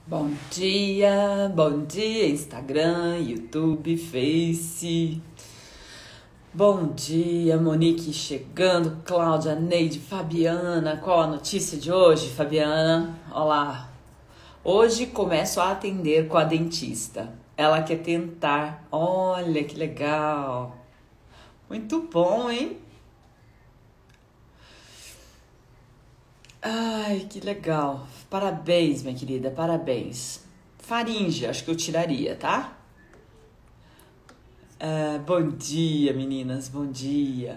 Bom dia, Instagram, YouTube, Face. Bom dia, Monique chegando, Cláudia, Neide, Fabiana. Qual a notícia de hoje, Fabiana? Olá. Hoje começo a atender com a dentista. Ela quer tentar. Olha que legal. Muito bom, hein? Ai, que legal. Parabéns, minha querida, parabéns. Faringe, acho que eu tiraria, tá? Bom dia, meninas, bom dia.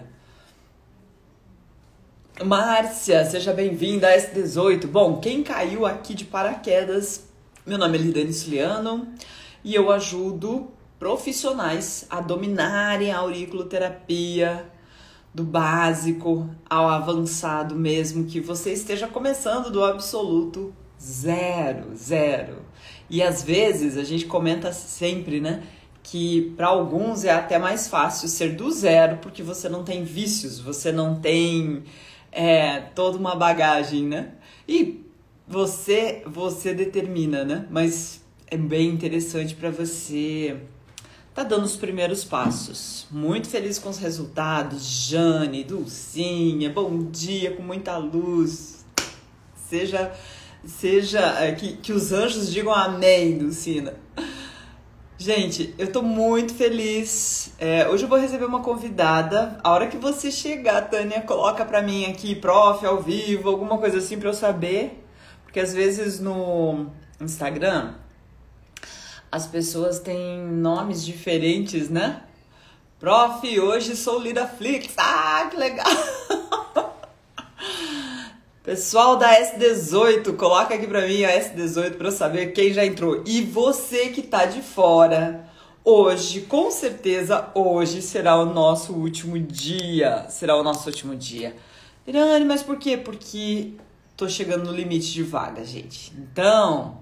Márcia, seja bem-vinda a S18. Bom, quem caiu aqui de paraquedas, meu nome é Lidane Suliano e eu ajudo profissionais a dominarem a auriculoterapia do básico ao avançado, mesmo que você esteja começando do absoluto zero. E às vezes a gente comenta sempre, né, que para alguns é até mais fácil ser do zero, porque você não tem vícios, você não tem toda uma bagagem, né? E você determina, né? Mas é bem interessante para você tá dando os primeiros passos. Muito feliz com os resultados. Jane, Dulcinha, bom dia, com muita luz. Seja que os anjos digam amém, Dulcina. Gente, eu tô muito feliz. Hoje eu vou receber uma convidada. A hora que você chegar, Tânia, coloca pra mim aqui, prof, ao vivo, alguma coisa assim pra eu saber. Porque às vezes no Instagram as pessoas têm nomes diferentes, né? Prof, hoje sou Lidaflix. Ah, que legal! Pessoal da S18, coloca aqui pra mim a S18 pra eu saber quem já entrou. E você que tá de fora, hoje, com certeza, hoje será o nosso último dia. Será o nosso último dia. Irane, mas por quê? Porque tô chegando no limite de vaga, gente. Então,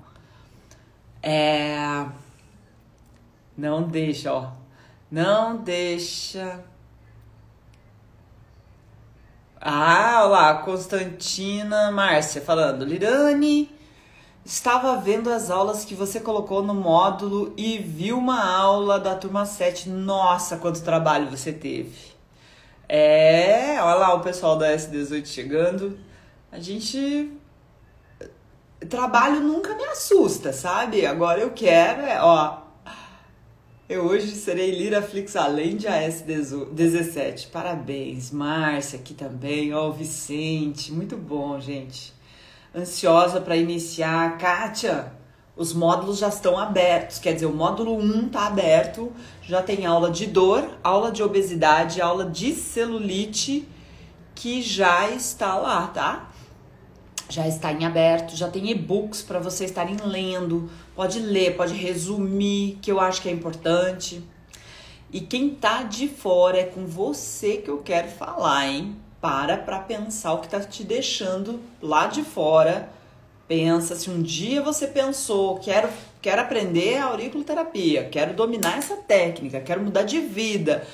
não deixa, ó. Não deixa. Ah, olha lá, Constantina Márcia falando. Lirane, estava vendo as aulas que você colocou no módulo e vi uma aula da turma 7. Nossa, quanto trabalho você teve. Olha lá o pessoal da S18 chegando. A gente... Trabalho nunca me assusta, sabe? Agora eu quero, eu hoje serei Lidaflix além de AS17. Parabéns, Márcia aqui também, o Vicente, muito bom, gente. Ansiosa para iniciar. Kátia, os módulos já estão abertos, quer dizer, o módulo 1 tá aberto, já tem aula de dor, aula de obesidade, aula de celulite, que já está lá, tá? Já está em aberto, já tem e-books para vocês estarem lendo, pode ler, pode resumir, que eu acho que é importante. E quem tá de fora é com você que eu quero falar, hein? Para pensar o que tá te deixando lá de fora. Pensa, se um dia você pensou, quero aprender a auriculoterapia, quero dominar essa técnica, quero mudar de vida,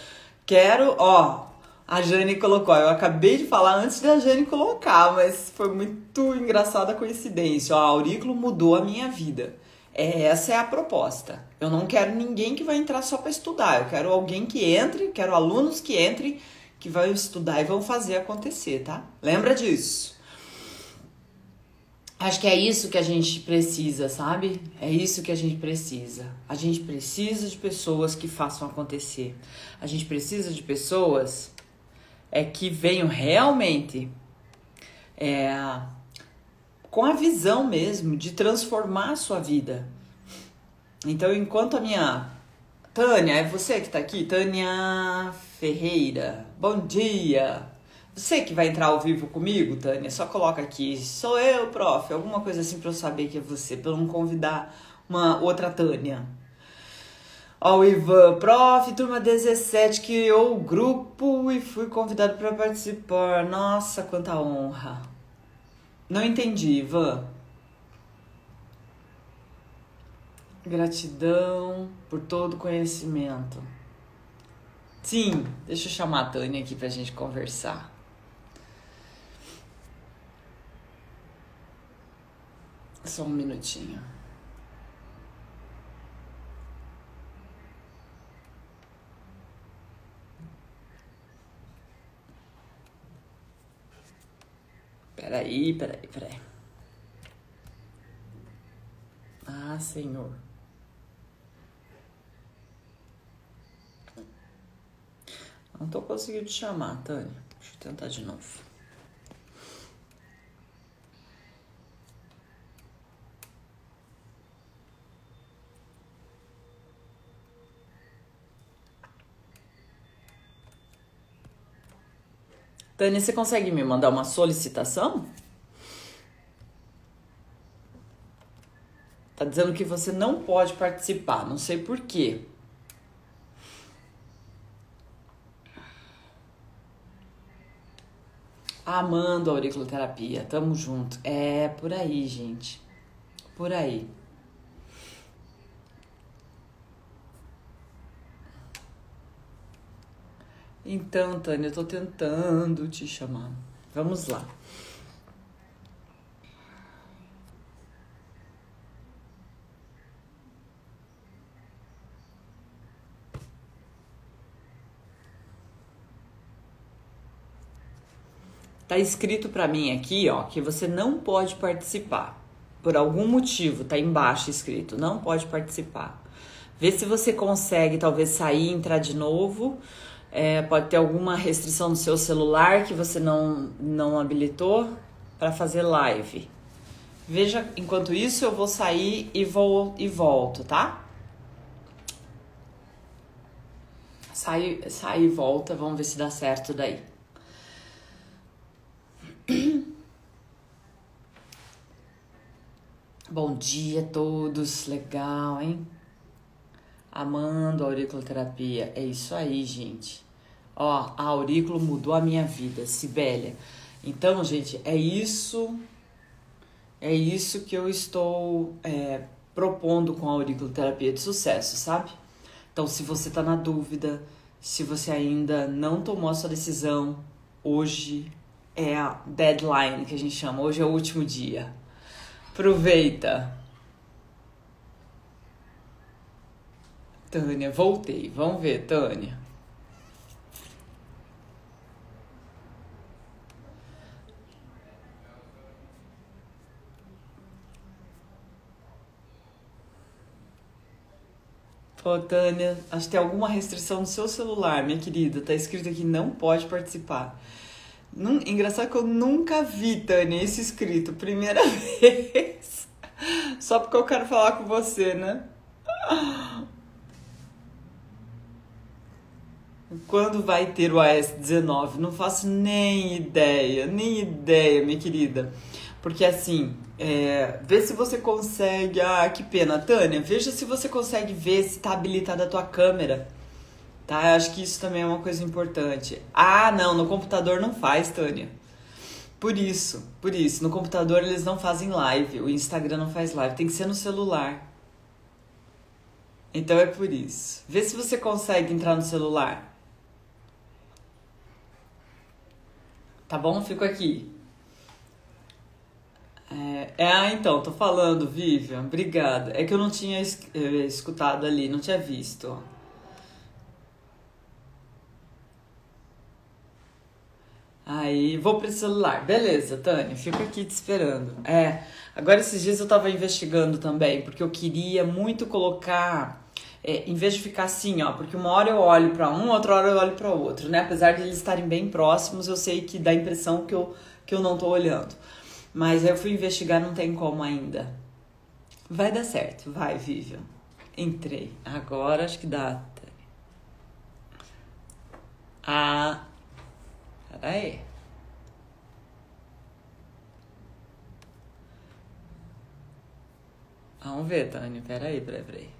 a Jane colocou, eu acabei de falar antes da Jane colocar, mas foi muito engraçada a coincidência. A aurículo mudou a minha vida. Essa é a proposta. Eu não quero ninguém que vai entrar só para estudar. Eu quero alguém que entre, quero alunos que entrem, que vão estudar e vão fazer acontecer, tá? Lembra disso. Acho que é isso que a gente precisa, sabe? É isso que a gente precisa. A gente precisa de pessoas que façam acontecer. A gente precisa de pessoas... que venham realmente com a visão mesmo de transformar a sua vida. Então, enquanto a minha... Tânia, é você que tá aqui? Tânia Ferreira, bom dia! Você que vai entrar ao vivo comigo, Tânia, só coloca aqui, sou eu, prof, alguma coisa assim pra eu saber que é você, pra eu não convidar uma outra Tânia. Ó, o Ivan, prof, turma 17, criou o grupo e fui convidado para participar. Nossa, quanta honra. Não entendi, Ivan. Gratidão por todo o conhecimento. Sim, deixa eu chamar a Tânia aqui pra gente conversar. Só um minutinho. Peraí. Ah, Senhor. Não tô conseguindo te chamar, Tânia. Deixa eu tentar de novo. Tânia, você consegue me mandar uma solicitação? Tá dizendo que você não pode participar, não sei por quê. Amando a auriculoterapia, tamo junto. É por aí, gente. Por aí. Então, Tânia, eu tô tentando te chamar. Vamos lá. Tá escrito pra mim aqui, ó, que você não pode participar. Por algum motivo, tá embaixo escrito, não pode participar. Vê se você consegue, talvez, sair e entrar de novo. Pode ter alguma restrição no seu celular que você não habilitou para fazer live. Veja, enquanto isso eu vou sair e volto, tá? Sai e volta, vamos ver se dá certo daí. Bom dia a todos, legal, hein? Amando a auriculoterapia, é isso aí, gente. Ó, a aurículo mudou a minha vida, Sibélia. Então, gente, é isso que eu estou propondo com a auriculoterapia de sucesso, sabe? Então, se você tá na dúvida, se você ainda não tomou a sua decisão, hoje é a deadline que a gente chama, hoje é o último dia. Aproveita. Tânia, voltei. Vamos ver, Tânia. Ô, Tânia, acho que tem alguma restrição no seu celular, minha querida. Tá escrito aqui, não pode participar. Engraçado que eu nunca vi, Tânia, isso escrito. Primeira vez. Só porque eu quero falar com você, né? Quando vai ter o AS19? Não faço nem ideia, minha querida. Porque assim, vê se você consegue. Ah, que pena, Tânia. Veja se você consegue ver se tá habilitada a tua câmera. Tá? Eu acho que isso também é uma coisa importante. Ah, não, no computador não faz, Tânia. Por isso. No computador eles não fazem live. O Instagram não faz live. Tem que ser no celular. Então é por isso. Vê se você consegue entrar no celular. Tá bom? Fico aqui. Então, tô falando, Vivian. Obrigada. É que eu não tinha escutado ali, não tinha visto. Aí, vou pro celular. Beleza, Tânia, fico aqui te esperando. Agora esses dias eu tava investigando também, porque eu queria muito colocar, em vez de ficar assim, ó, porque uma hora eu olho pra um, outra hora eu olho pra outro, né? Apesar de eles estarem bem próximos, eu sei que dá a impressão que eu não tô olhando. Mas aí eu fui investigar, não tem como ainda. Vai dar certo, vai, Vivian. Entrei. Agora acho que dá. Ah, peraí. Vamos ver, Tânia. Peraí.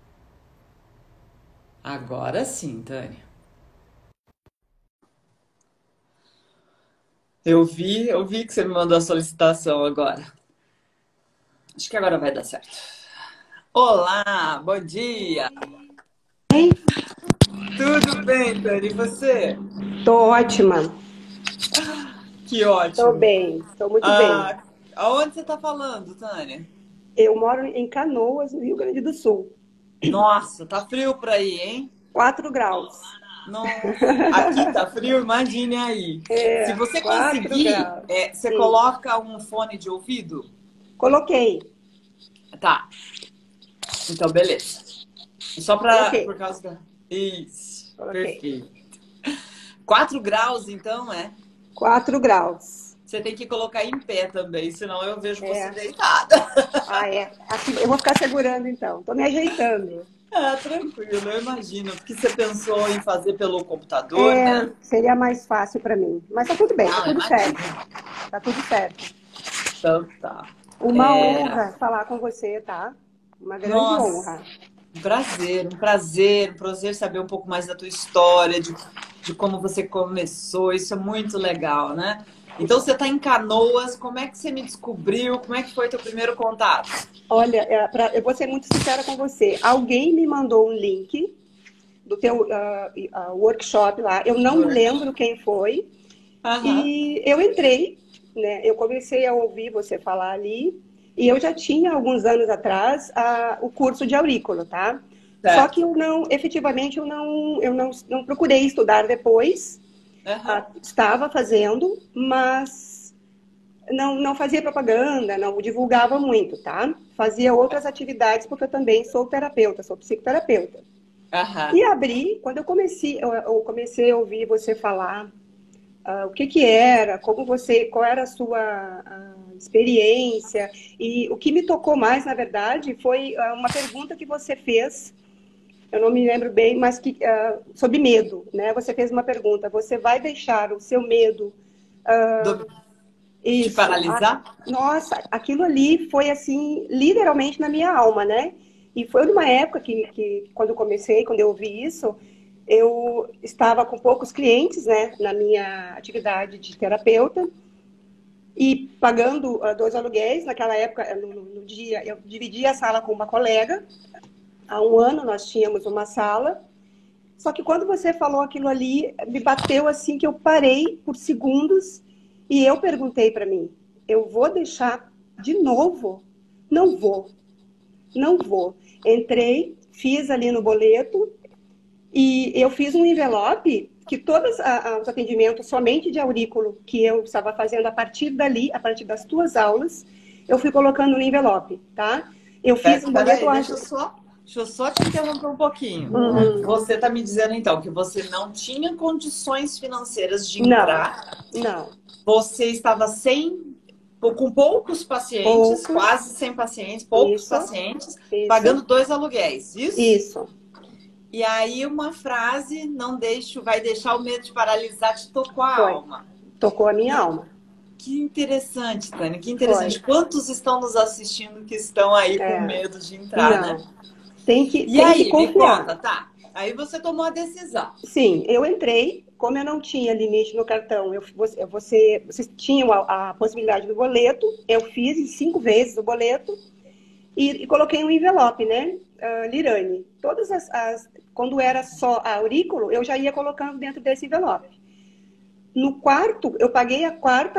Agora sim, Tânia. Eu vi que você me mandou a solicitação agora. Acho que agora vai dar certo. Olá, bom dia. Tudo bem, Tânia? E você? Tô ótima. Que Tô ótimo. bem, tô muito bem. Aonde você tá falando, Tânia? Eu moro em Canoas, no Rio Grande do Sul. Nossa, tá frio por aí, hein? 4 graus. Nossa, aqui tá frio, imagine aí. Se É, você 4 conseguir, graus. você Hum, coloca um fone de ouvido? Coloquei, Tá, então beleza. Só por coloquei, causa da. Isso, coloquei. perfeito. 4 graus, então, é? 4 graus. Você tem que colocar em pé também, senão eu vejo você É. deitada. Ah, é. Aqui, eu vou ficar segurando então. Tô me ajeitando. Ah, tranquilo, eu imagino. Porque você pensou em fazer pelo computador, É, né? seria mais fácil para mim. Mas tá tudo bem, tá Não, tudo certo. imagino. Tá tudo certo. Então tá. Uma É, honra falar com você, tá? Uma grande nossa, honra. um prazer saber um pouco mais da tua história, de como você começou. Isso é muito legal, né? Então você está em Canoas, como é que você me descobriu? Como é que foi teu primeiro contato? Olha, eu vou ser muito sincera com você. Alguém me mandou um link do teu workshop lá. Eu não me lembro quem foi. Aham, E eu entrei, né? Eu comecei a ouvir você falar ali. E eu já tinha, alguns anos atrás, o curso de aurículo, tá? Só que certo. efetivamente, não procurei estudar depois. Aham, Estava fazendo, mas não fazia propaganda, não divulgava muito, tá? Fazia outras atividades, porque eu também sou terapeuta, sou psicoterapeuta. aham. E abri, quando eu comecei a ouvir você falar o que que era, qual era a sua experiência, e o que me tocou mais, na verdade, foi uma pergunta que você fez, eu não me lembro bem, mas sobre medo, né? Você fez uma pergunta, você vai deixar o seu medo. Do- Te Isso. paralisar? Nossa, aquilo ali foi assim, literalmente na minha alma, né? E foi numa época que quando eu comecei, quando eu ouvi isso, eu estava com poucos clientes, né, na minha atividade de terapeuta e pagando 2 aluguéis. Naquela época, no dia, eu dividia a sala com uma colega. Há um ano nós tínhamos uma sala. Só que quando você falou aquilo ali, me bateu assim que eu parei por segundos e eu perguntei para mim: eu vou deixar de novo? Não vou, não vou. Entrei, fiz ali no boleto e eu fiz um envelope que todos os atendimentos somente de aurículo que eu estava fazendo a partir dali, a partir das tuas aulas, eu fui colocando no envelope, tá? Eu fiz um boleto, Peraí, acho. deixa eu só te interromper um pouquinho. Uhum. Você está me dizendo então que você não tinha condições financeiras de Não, entrar, não. você estava com poucos pacientes, Poucos, quase sem pacientes, poucos isso, pacientes, isso, pagando 2 aluguéis, isso? isso. E aí uma frase, não deixe, vai deixar o medo de paralisar, te tocou a Foi. alma. Tocou a minha E alma. que interessante, Tânia, que Foi. interessante. Quantos estão nos assistindo que estão aí com É, medo de entrar, né? não. Tem que, E tem que aí, me conta, confiar. tá? Aí você tomou a decisão. Sim, eu entrei, como eu não tinha limite no cartão, vocês tinham a possibilidade do boleto, eu fiz em 5 vezes o boleto e coloquei um envelope, né? Lirane. Quando era só a aurículo, eu já ia colocando dentro desse envelope. No quarto, eu paguei a quarta,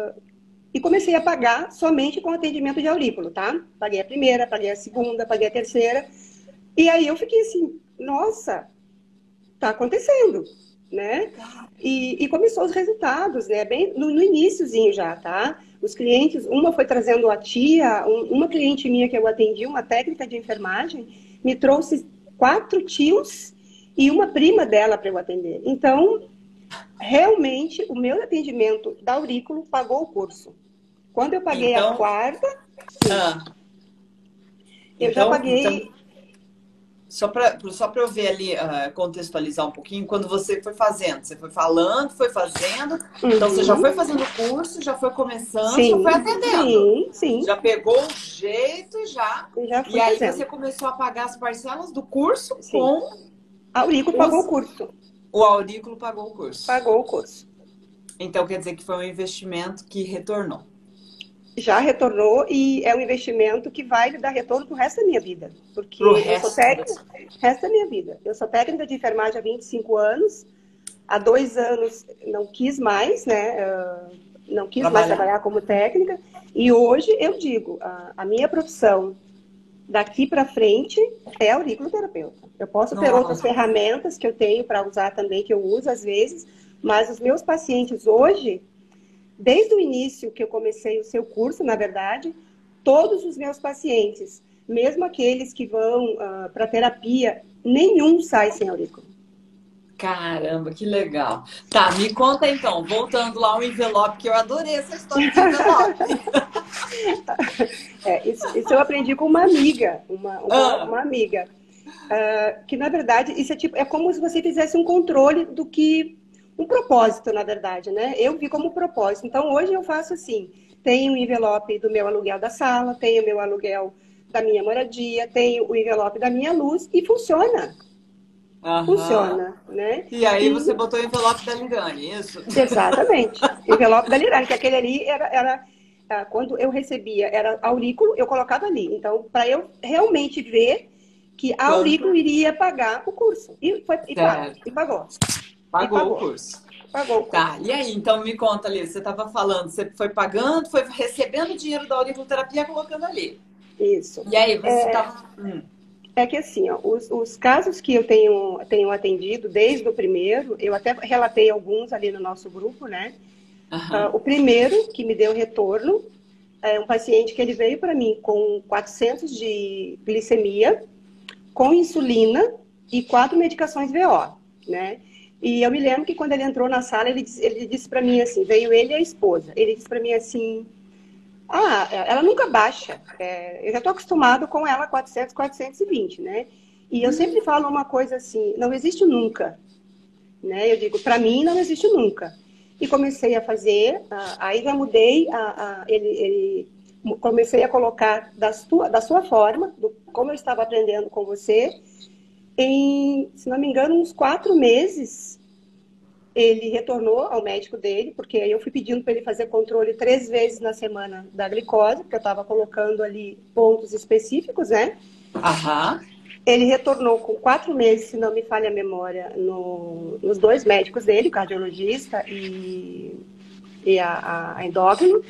e comecei a pagar somente com atendimento de aurículo, tá? Paguei a primeira, paguei a segunda, paguei a terceira. E aí eu fiquei assim, nossa, tá acontecendo, né? E começou os resultados, né? Bem no iniciozinho já, tá? Os clientes, uma foi trazendo a tia, uma cliente minha que eu atendi, uma técnica de enfermagem, me trouxe 4 tios e uma prima dela para eu atender. Então, realmente, o meu atendimento da aurículo pagou o curso. Quando eu paguei a Então, quarta, sim, ah, eu já então paguei. só para eu ver ali, contextualizar um pouquinho, quando você foi fazendo, você foi falando, foi fazendo, então você já Uhum, foi fazendo o curso, já foi começando, já foi sim, atendendo. sim, sim, Já pegou o jeito já, eu já e fui aí fazendo. você começou a pagar as parcelas do curso Sim, com a Eurico pagou o os, curso, o aurículo pagou o curso. pagou o curso. Então quer dizer que foi um investimento que retornou. Já retornou e é um investimento que vai me dar retorno pro resto da minha vida. Porque Pro eu sou resto da técnica, sua vida. resto da minha vida. Eu sou técnica de enfermagem há 25 anos. Há 2 anos não quis mais, né? Não quis mais Trabalhar. trabalhar como técnica. E hoje eu digo, a minha profissão, daqui para frente é auriculoterapeuta. Eu posso ter outras Nossa. ferramentas que eu tenho para usar também, que eu uso às vezes, mas os meus pacientes hoje, desde o início que eu comecei o seu curso, na verdade, todos os meus pacientes, mesmo aqueles que vão para terapia, nenhum sai sem aurícula. Caramba, que legal. Tá, me conta então, voltando lá ao envelope, que eu adorei essa história de envelope. Isso eu aprendi com uma amiga, Ah, uma amiga, que na verdade isso é tipo, é como se você fizesse um controle do que, um propósito, na verdade, né? Eu vi como propósito. Então hoje eu faço assim, tenho o envelope do meu aluguel da sala, tenho o meu aluguel da minha moradia, tenho o envelope da minha luz e funciona, aham. funciona, né? E aí você E botou o envelope da Lirane, isso? exatamente. Envelope da Lirane, que aquele ali quando eu recebia, era aurículo, eu colocava ali. Então, para eu realmente ver que a aurículo Quanto? iria pagar o curso. E paga, Certo. e pagou. E Pagou o pagou. curso. Pagou o Tá, curso. e aí, então me conta ali, você estava falando, você foi pagando, foi recebendo o dinheiro da auriculoterapia e colocando ali. Isso. E aí, você estava. É que assim, ó, os casos que eu tenho atendido, desde o primeiro, eu até relatei alguns ali no nosso grupo, né? Aham. O primeiro que me deu retorno é um paciente que ele veio para mim com 400 de glicemia, com insulina e 4 medicações VO, né? E eu me lembro que quando ele entrou na sala, ele disse para mim assim, veio ele e a esposa. Ele disse para mim assim, ela nunca baixa. Eu já estou acostumado com ela 400, 420, né? E eu sempre falo uma coisa assim, não existe nunca, né? Eu digo, para mim não existe nunca. E comecei a fazer, aí já mudei, comecei a colocar da sua forma, como eu estava aprendendo com você, se não me engano, uns 4 meses, ele retornou ao médico dele, porque aí eu fui pedindo para ele fazer controle 3 vezes na semana da glicose, porque eu estava colocando ali pontos específicos, né? Aham. Ele retornou com 4 meses, se não me falha a memória, nos dois médicos dele, o cardiologista e a endócrino.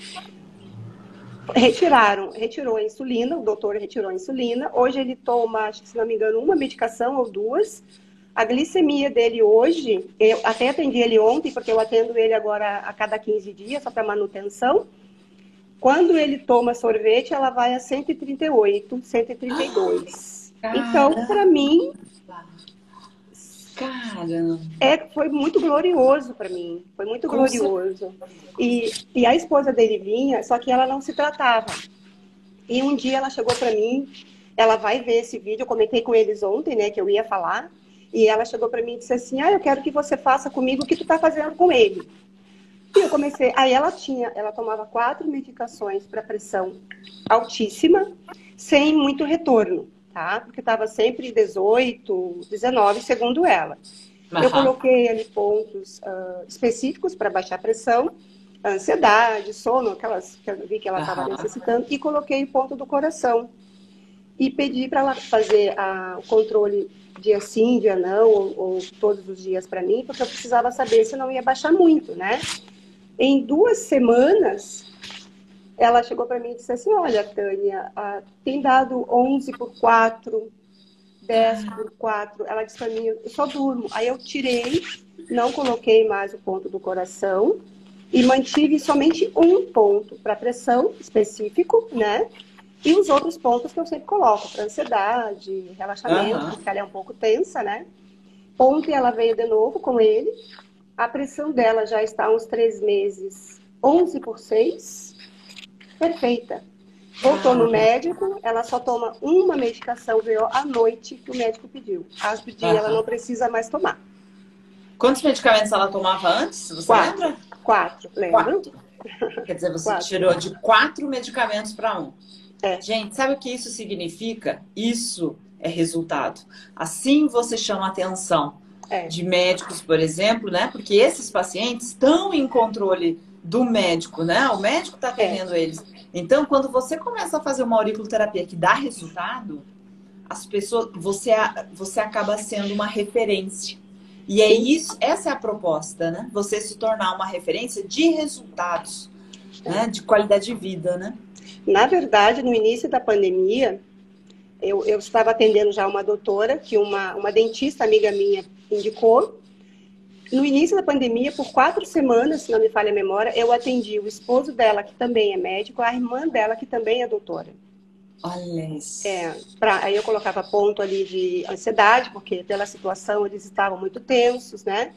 Retirou a insulina, o doutor retirou a insulina. Hoje ele toma, acho que se não me engano, uma medicação ou duas. A glicemia dele hoje, eu até atendi ele ontem, porque eu atendo ele agora a cada 15 dias, só para manutenção. Quando ele toma sorvete, ela vai a 138, 132. Então, para Caramba, mim, caramba. foi muito glorioso para mim. Foi muito Com certeza. glorioso. E a esposa dele vinha, só que ela não se tratava. E um dia ela chegou para mim, ela vai ver esse vídeo, eu comentei com eles ontem, né, que eu ia falar, e ela chegou para mim e disse assim, eu quero que você faça comigo o que tu tá fazendo com ele. E eu comecei, aí ela tomava 4 medicações para pressão altíssima, sem muito retorno, tá? Porque estava sempre 18, 19, segundo ela. Eu Aham. coloquei ali pontos específicos para baixar a pressão, ansiedade, sono, aquelas que eu vi que ela estava Aham. necessitando, e coloquei o ponto do coração. E pedi para ela fazer o controle dia sim, dia não, ou todos os dias para mim, porque eu precisava saber se não ia baixar muito, né? Em 2 semanas, ela chegou para mim e disse assim, olha, Tânia, tem dado 11/4, 10/4. Ela disse para mim, eu só durmo. Aí eu tirei, não coloquei mais o ponto do coração e mantive somente um ponto para pressão específico, né? E os outros pontos que eu sempre coloco, para ansiedade, relaxamento, Aham. porque ela é um pouco tensa, né? Ontem ela veio de novo com ele. A pressão dela já está há uns 3 meses, 11/6, perfeita. Voltou no Cara. médico, ela só toma uma medicação VO à noite que o médico pediu. Às de dia ela não Aham. precisa mais tomar. Quantos medicamentos ela tomava antes? Você Quatro. lembra? Quatro, lembro? 4. Quer dizer, você 4. tirou de 4 medicamentos para um. É, Gente, sabe o que isso significa? Isso é resultado. Assim você chama a atenção é, de médicos, por exemplo, né? Porque esses pacientes estão em controle do médico, né? O médico está é. atendendo eles. Então, quando você começa a fazer uma auriculoterapia que dá resultado, as pessoas, você acaba sendo uma referência. E é Sim, isso, essa é a proposta, né? Você se tornar uma referência de resultados, né? é. De qualidade de vida, né? Na verdade, no início da pandemia, Eu estava atendendo já uma doutora, que uma dentista amiga minha indicou. No início da pandemia, por 4 semanas, se não me falha a memória, eu atendi o esposo dela, que também é médico, a irmã dela, que também é doutora. Olha isso. Aí eu colocava ponto ali de ansiedade, porque pela situação eles estavam muito tensos, né?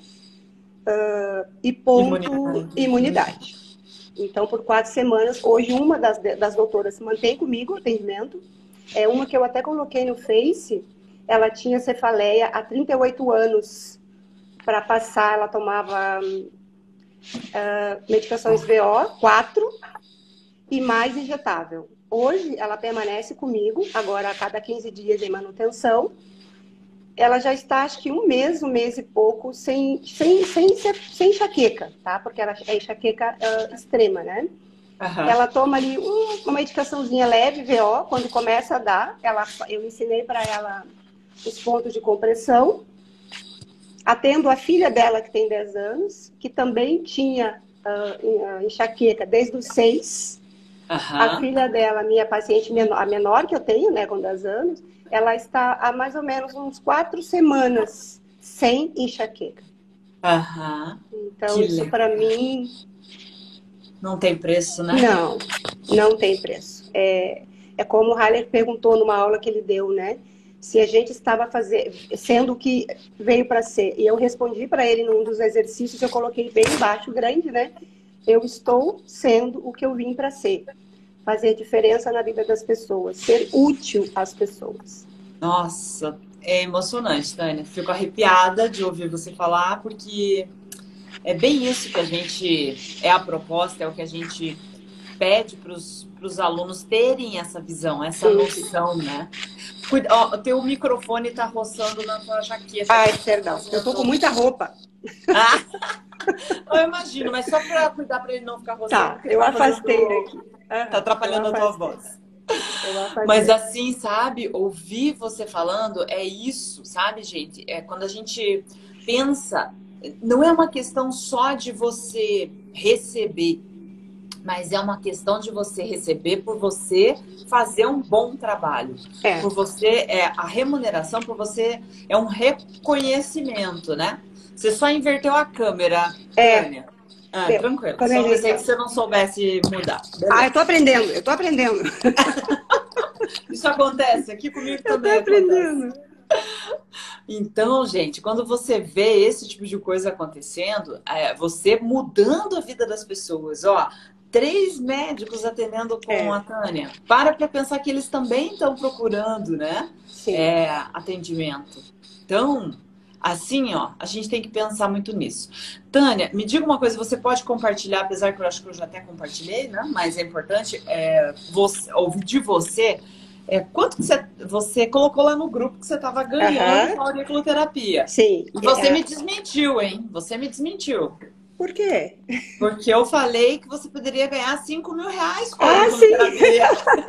E ponto imunidade. Então, por 4 semanas, hoje uma das doutoras se mantém comigo no atendimento. É uma que eu até coloquei no Face, ela tinha cefaleia há 38 anos. Para passar, ela tomava medicações VO, 4, e mais injetável. Hoje, ela permanece comigo, agora a cada 15 dias em manutenção. Ela já está, acho que um mês e pouco, sem enxaqueca, tá? Porque ela é enxaqueca extrema, né? Uhum. Ela toma ali uma medicaçãozinha leve, VO, quando começa a dar. Eu ensinei para ela os pontos de compressão. Atendo a filha dela, que tem 10 anos, que também tinha enxaqueca desde os 6. A filha dela, minha paciente menor, a menor que eu tenho, né, com 10 anos, ela está há mais ou menos uns 4 semanas sem enxaqueca. Então, isso para mim... Não tem preço, né? Não tem preço. É como o Haller perguntou numa aula que ele deu, né? Se a gente estava sendo o que veio para ser. E eu respondi para ele num dos exercícios, eu coloquei bem embaixo, grande, né? Eu estou sendo o que eu vim para ser. Fazer diferença na vida das pessoas, ser útil às pessoas. Nossa, é emocionante, Tânia. Fico arrepiada de ouvir você falar, porque é bem isso que a gente... É a proposta, é o que a gente pede para os alunos terem essa visão, essa noção, né? Cuida, ó, teu microfone tá roçando na tua jaqueta. Ai, perdão. Eu tô com muita roupa. Eu imagino, mas só para cuidar para ele não ficar roçando. Tá, eu afastei daqui. Tá atrapalhando a tua voz. Mas assim, sabe, ouvir você falando é isso, sabe, gente? É quando a gente pensa, não é uma questão só de você receber, mas é uma questão de você receber por você fazer um bom trabalho. Por você, a remuneração por você é um reconhecimento, né? Você só inverteu a câmera, Tânia. Tranquilo. Só pensei que você não soubesse mudar. Beleza? Eu tô aprendendo. Isso acontece aqui comigo também. Eu tô aprendendo. Então, gente, quando você vê esse tipo de coisa acontecendo, você mudando a vida das pessoas, ó, 3 médicos atendendo com a Tânia. Para pensar que eles também estão procurando, né? Atendimento. Então, assim, ó, a gente tem que pensar muito nisso. Tânia, me diga uma coisa, você pode compartilhar, apesar que eu acho que eu já até compartilhei, né? Mas é importante ouvir de você. Quanto que você colocou lá no grupo que você estava ganhando com a auriculoterapia? Sim. E você me desmentiu, hein? Você me desmentiu. Por quê? Porque eu falei que você poderia ganhar 5 mil reais com a auriculoterapia.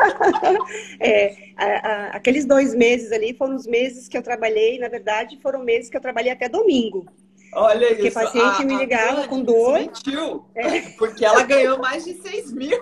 Aqueles 2 meses ali foram os meses que eu trabalhei, na verdade, foram meses que eu trabalhei até domingo. Olha porque isso. Porque paciente me ligava com dor. Desmentiu. Porque ela ganhou mais de 6 mil.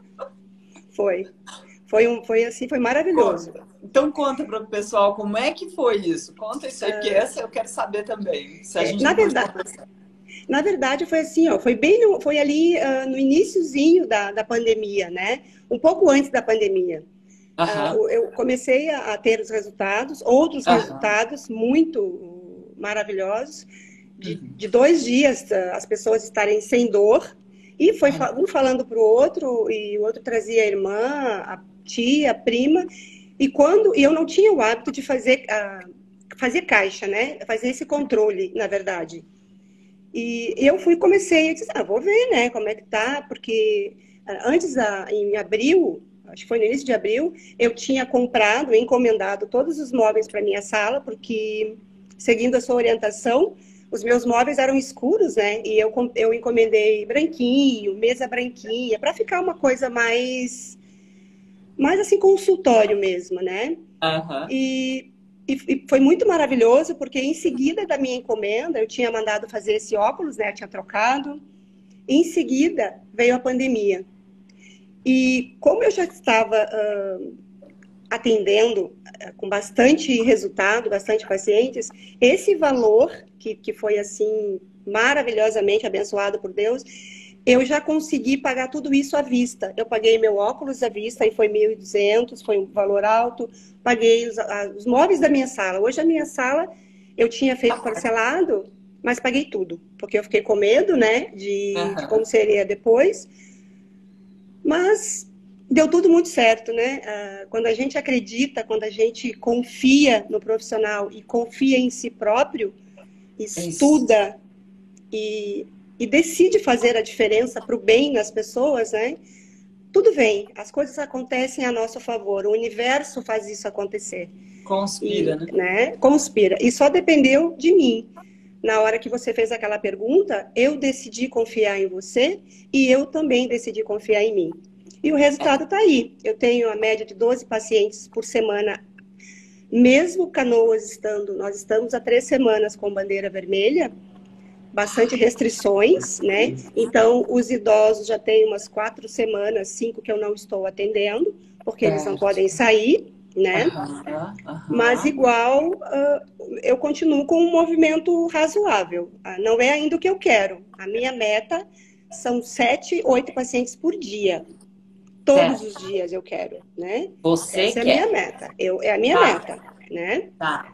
Foi assim, foi maravilhoso. Então conta para o pessoal como é que foi isso. Conta isso aí, que essa eu quero saber também. Se a gente na verdade, foi assim, ó, foi ali no iniciozinho da pandemia, né? Um pouco antes da pandemia. Eu comecei a ter os resultados, outros resultados muito maravilhosos, de 2 dias as pessoas estarem sem dor, e foi um falando para o outro, e o outro trazia a irmã, a tia, a prima, e eu não tinha o hábito de fazer caixa, né? Fazer esse controle, na verdade. E eu comecei, eu disse, vou ver, né, como é que tá, porque antes, em abril, acho que foi no início de abril, eu tinha encomendado todos os móveis para minha sala, porque, seguindo a sua orientação, os meus móveis eram escuros, né, e eu encomendei branquinho, mesa branquinha, para ficar uma coisa mais assim, consultório mesmo, né? E foi muito maravilhoso, porque em seguida da minha encomenda, eu tinha mandado fazer esse óculos, né? Eu tinha trocado. Em seguida, veio a pandemia. E como eu já estava atendendo com bastante resultado, bastante pacientes, esse valor que foi assim maravilhosamente abençoado por Deus, eu já consegui pagar tudo isso à vista. Eu paguei meu óculos à vista e foi 1.200, foi um valor alto. Paguei os móveis da minha sala. Hoje a minha sala eu tinha feito parcelado, mas paguei tudo, porque eu fiquei com medo, né, de como seria depois. Mas deu tudo muito certo, né? Quando a gente acredita, quando a gente confia no profissional e confia em si próprio, estuda e decide fazer a diferença para o bem das pessoas, né? Tudo vem, as coisas acontecem a nosso favor, o universo faz isso acontecer. Conspira, né? Conspira. E só dependeu de mim. Na hora que você fez aquela pergunta, eu decidi confiar em você e eu também decidi confiar em mim. E o resultado está aí. Eu tenho a média de 12 pacientes por semana. Mesmo Canoas nós estamos há 3 semanas com bandeira vermelha, bastante restrições, né? Então, os idosos já têm umas 4 semanas, 5 que eu não estou atendendo, porque eles não podem sair, né? Mas igual, eu continuo com um movimento razoável. Não é ainda o que eu quero. A minha meta são 7, 8 pacientes por dia. Todos os dias eu quero, né? Essa é a minha meta. É a minha meta, né? Tá.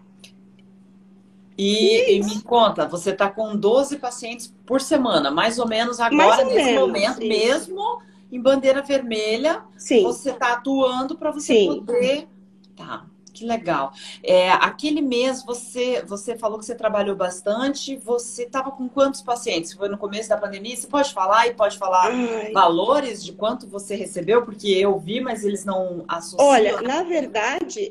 E me conta, você está com 12 pacientes por semana, mais ou menos agora, nesse momento, isso. Mesmo em bandeira vermelha, sim. Você está atuando para você sim. Poder... Tá, que legal. Aquele mês, você falou que você trabalhou bastante, você estava com quantos pacientes? Foi no começo da pandemia? Você pode falar valores de quanto você recebeu? Porque eu vi, mas eles não associam. Olha, na verdade...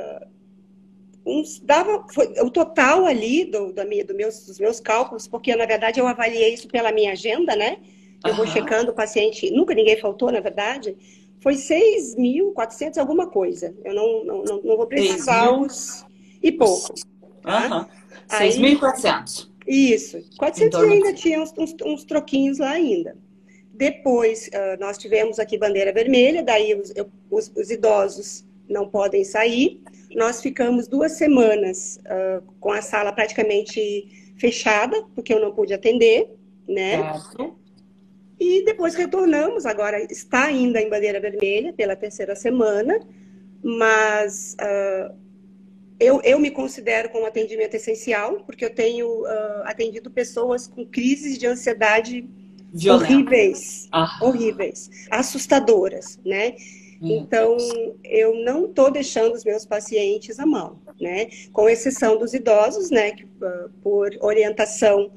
o total ali dos meus cálculos, porque na verdade eu avaliei isso pela minha agenda, né? Eu vou checando o paciente, nunca ninguém faltou, na verdade, foi 6.400 alguma coisa. Eu não vou precisar os e pouco. Tá? 6.400. Isso, 400 ainda tinha uns troquinhos lá ainda. Depois nós tivemos aqui bandeira vermelha, daí os idosos não podem sair. Nós ficamos 2 semanas com a sala praticamente fechada, porque eu não pude atender, né? Certo. E depois retornamos, agora está ainda em bandeira vermelha pela 3ª semana, mas eu me considero com atendimento essencial, porque eu tenho atendido pessoas com crises de ansiedade horríveis, assustadoras, né? Então, eu não estou deixando os meus pacientes à mão, né? Com exceção dos idosos, né? Que, por orientação,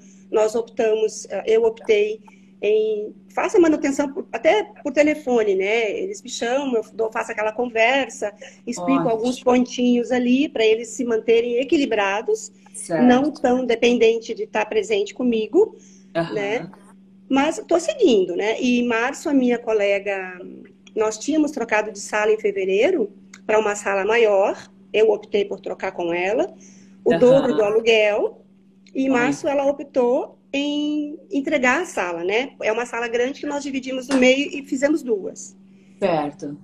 eu optei em... Faça manutenção até por telefone, né? Eles me chamam, eu faço aquela conversa, explico alguns pontinhos ali para eles se manterem equilibrados, certo. Não tão dependente de estar presente comigo, né? Mas estou seguindo, né? E em março, a minha colega... Nós tínhamos trocado de sala em fevereiro para uma sala maior. Eu optei por trocar com ela. O dobro do aluguel. E em março ela optou em entregar a sala, né? É uma sala grande que nós dividimos no meio e fizemos 2. Certo.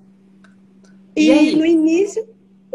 E aí? No início...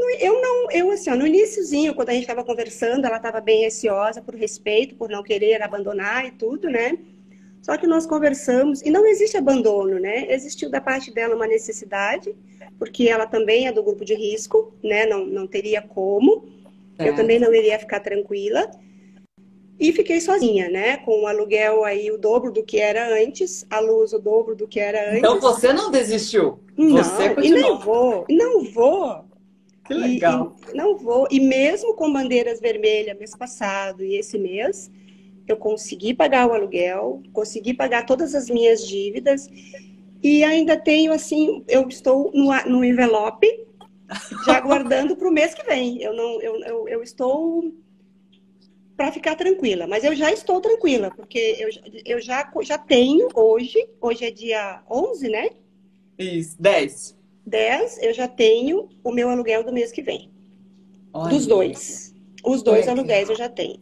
no iniciozinho, quando a gente estava conversando, ela estava bem receosa por respeito, por não querer abandonar e tudo, né? Só que nós conversamos, e não existe abandono, né? Existiu da parte dela uma necessidade, porque ela também é do grupo de risco, né? Não teria como. Eu também não iria ficar tranquila. E fiquei sozinha, né? Com o aluguel aí o dobro do que era antes, a luz o dobro do que era antes. Então você não desistiu? Não, você continuou. Não vou. Que legal. Não vou. E mesmo com bandeiras vermelhas mês passado e esse mês... Eu consegui pagar o aluguel, consegui pagar todas as minhas dívidas e ainda tenho, assim, eu estou no envelope já aguardando para o mês que vem. Eu estou para ficar tranquila, mas eu já estou tranquila, porque eu já tenho hoje é dia 11, né? Isso, 10. 10, eu já tenho o meu aluguel do mês que vem. Olha. Dos 2. Os 2 aluguéis eu já tenho.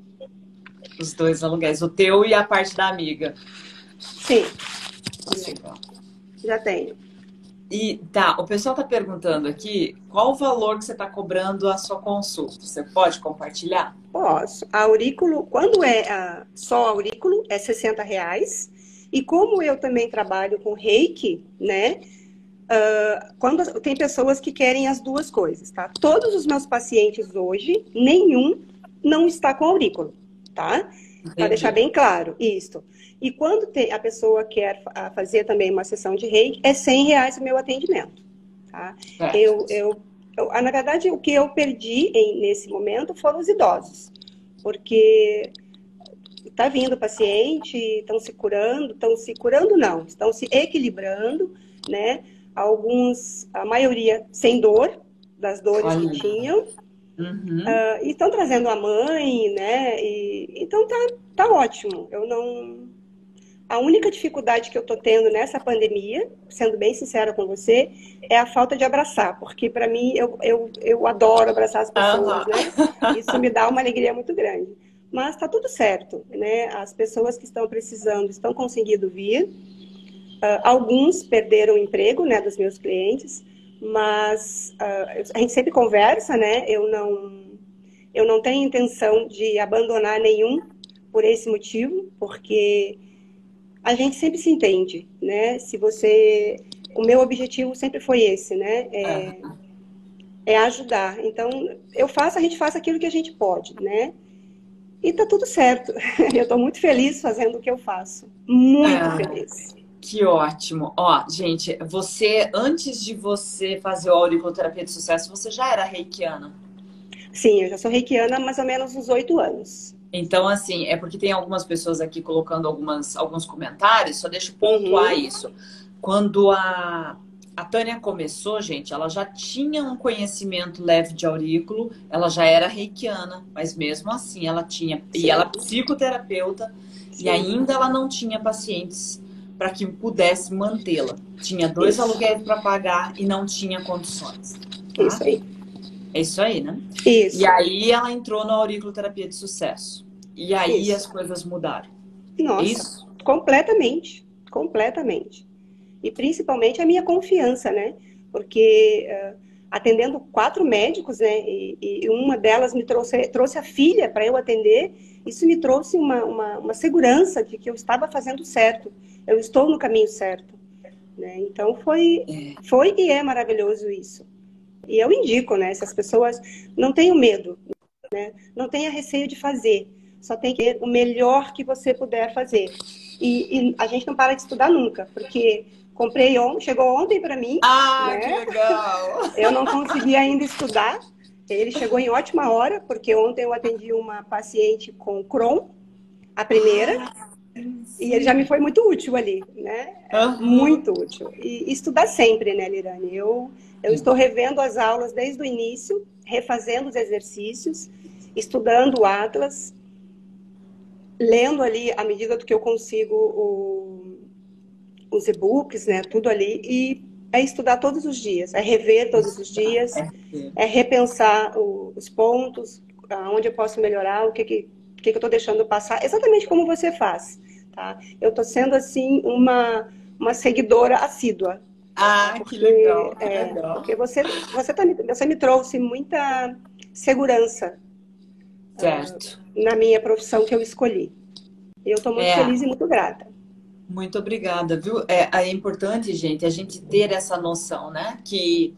Os 2 aluguéis, o teu e a parte da amiga. Sim. Já tenho. E tá, o pessoal tá perguntando aqui qual o valor que você está cobrando a sua consulta. Você pode compartilhar? Posso. A aurículo, quando é só aurículo, é R$ 60. E como eu também trabalho com reiki, né? Quando tem pessoas que querem as duas coisas, tá? Todos os meus pacientes hoje, nenhum não está com aurículo, tá? Para deixar Entendi. bem claro, isso. E quando a pessoa quer fazer também uma sessão de reiki, é R$ 100 o meu atendimento, tá? Certo. Na verdade, o que eu perdi nesse momento foram os idosos, porque está vindo paciente, estão se curando não, estão se equilibrando, né? Alguns, a maioria sem dor, das dores que Olha. tinham, Uhum. e estão trazendo a mãe, né? Então tá ótimo. A única dificuldade que eu tô tendo nessa pandemia, sendo bem sincera com você, é a falta de abraçar, porque para mim eu adoro abraçar as pessoas, Aham. né? Isso me dá uma alegria muito grande. Mas tá tudo certo, né? As pessoas que estão precisando estão conseguindo vir. Alguns perderam o emprego, né, dos meus clientes, mas a gente sempre conversa, né? Eu não tenho intenção de abandonar nenhum por esse motivo, porque a gente sempre se entende, né? O meu objetivo sempre foi esse, né? É. É ajudar. Então, a gente faz aquilo que a gente pode, né? E tá tudo certo. Eu tô muito feliz fazendo o que eu faço. Muito É. feliz. Que ótimo. Ó, gente, antes de você fazer o auriculoterapia de sucesso, você já era reikiana. Sim, eu já sou reikiana há mais ou menos uns 8 anos. Então, assim, é porque tem algumas pessoas aqui colocando alguns comentários, só deixa eu pontuar Uhum, isso. Quando a Tânia começou, gente, ela já tinha um conhecimento leve de aurículo, ela já era reikiana, mas mesmo assim ela tinha, e ela é sim, psicoterapeuta, e sim. ainda ela não tinha pacientes para que pudesse mantê-la. Tinha dois Isso, aluguéis para pagar e não tinha condições, tá? isso aí. É isso aí, né? E Isso, aí ela entrou na auriculoterapia de sucesso. E aí isso. as coisas mudaram. É Nossa, isso? completamente, completamente. E principalmente a minha confiança, né? Porque atendendo 4 médicos, né? E uma delas me trouxe a filha para eu atender, isso me trouxe uma segurança de que eu estava fazendo certo, eu estou no caminho certo, né? Então foi e é maravilhoso isso. E eu indico, né? Se as pessoas não tenham medo, não tenha receio de fazer, só tem que ter o melhor que você puder fazer. E a gente não para de estudar nunca, porque chegou ontem para mim, Ah, que né? legal! Eu não consegui ainda estudar. Ele chegou em ótima hora, porque ontem eu atendi uma paciente com Crohn, a primeira, Ah, sim, e ele já me sim. foi muito útil ali, né? Aham. Muito útil. E estudar sempre, né, Lirane? Eu estou revendo as aulas desde o início, refazendo os exercícios, estudando o Atlas, lendo ali à medida do que eu consigo os e-books, né? Tudo ali. E é estudar todos os dias, é rever todos os Estudar. dias, é repensar os pontos, onde eu posso melhorar, o que eu estou deixando passar, exatamente como você faz, tá? Eu estou sendo, assim, uma seguidora assídua, tá? Ah, que legal, que legal. Porque você me trouxe muita segurança Certo. na minha profissão que eu escolhi. Eu estou muito É, feliz e muito grata. muito obrigada, viu? É importante, gente, a gente ter essa noção, né? Que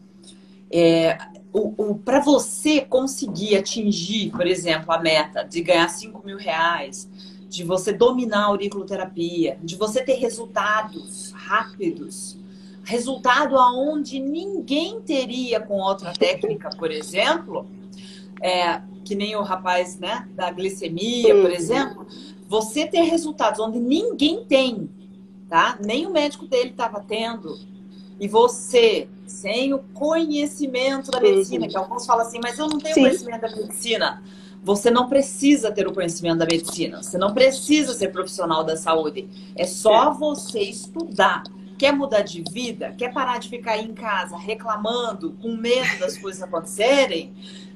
para você conseguir atingir, por exemplo, a meta de ganhar R$ 5.000, de você dominar a auriculoterapia, de você ter resultados rápidos, resultado aonde ninguém teria com outra técnica, por exemplo, que nem o rapaz, né, da glicemia, por Uhum, exemplo, você ter resultados onde ninguém tem, tá? Nem o médico dele estava tendo, e você, sem o conhecimento da medicina, que uhum. alguns falam assim, mas eu não tenho Sim, conhecimento da medicina. Você não precisa ter o conhecimento da medicina. Você não precisa ser profissional da saúde. É é, só você estudar. Quer mudar de vida? Quer parar de ficar aí em casa reclamando, com medo das coisas acontecerem?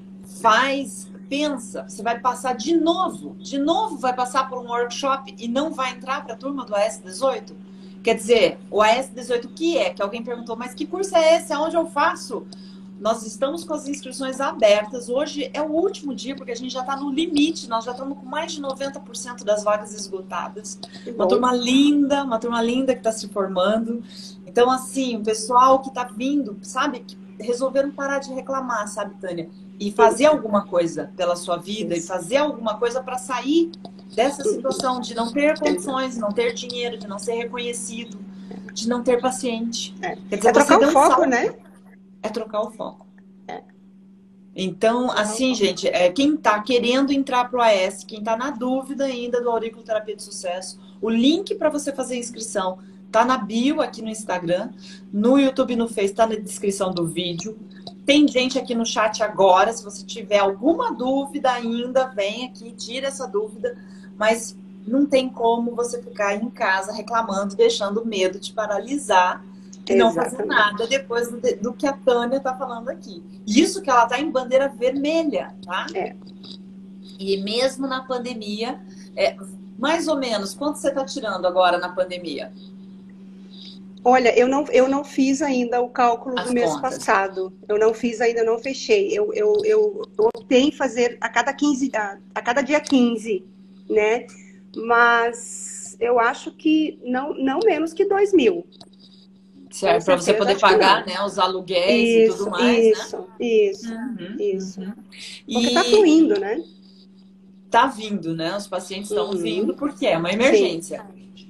Pensa, você vai passar de novo vai passar por um workshop e não vai entrar para a turma do AS18? Quer dizer, o AS18 o que é? Que alguém perguntou, mas que curso é esse? Aonde eu faço? Nós estamos com as inscrições abertas. Hoje é o último dia, porque a gente já está no limite. Nós já estamos com mais de 90% das vagas esgotadas. Uma turma linda que está se formando. Então, assim, o pessoal que está vindo, sabe? Que resolveram parar de reclamar, sabe, Tânia? E fazer alguma coisa pela sua vida e fazer alguma coisa para sair dessa situação de não ter condições, de não ter dinheiro, de não ser reconhecido, de não ter paciente. Quer dizer, trocar o foco, né? É trocar o foco. Então, assim, gente, quem está querendo entrar para o AS, quem está na dúvida ainda do Auriculoterapia de Sucesso, o link para você fazer a inscrição tá na bio aqui no Instagram, no YouTube e no Face, tá na descrição do vídeo. Tem gente aqui no chat agora, se você tiver alguma dúvida ainda, vem aqui, tira essa dúvida, mas não tem como você ficar em casa reclamando, deixando o medo te paralisar e não fazer nada depois do que a Tânia está falando aqui. Isso que ela está em bandeira vermelha, tá? E mesmo na pandemia, mais ou menos, quanto você está tirando agora na pandemia? Olha, eu não fiz ainda o cálculo do mês passado. Eu não fiz ainda, não fechei. Eu optei em fazer a cada dia 15, né? Mas eu acho que não menos que 2.000. Certo, para você poder pagar, né, os aluguéis e tudo mais, Isso. Porque tá fluindo, né? Tá vindo, né? Os pacientes estão vindo porque é uma emergência.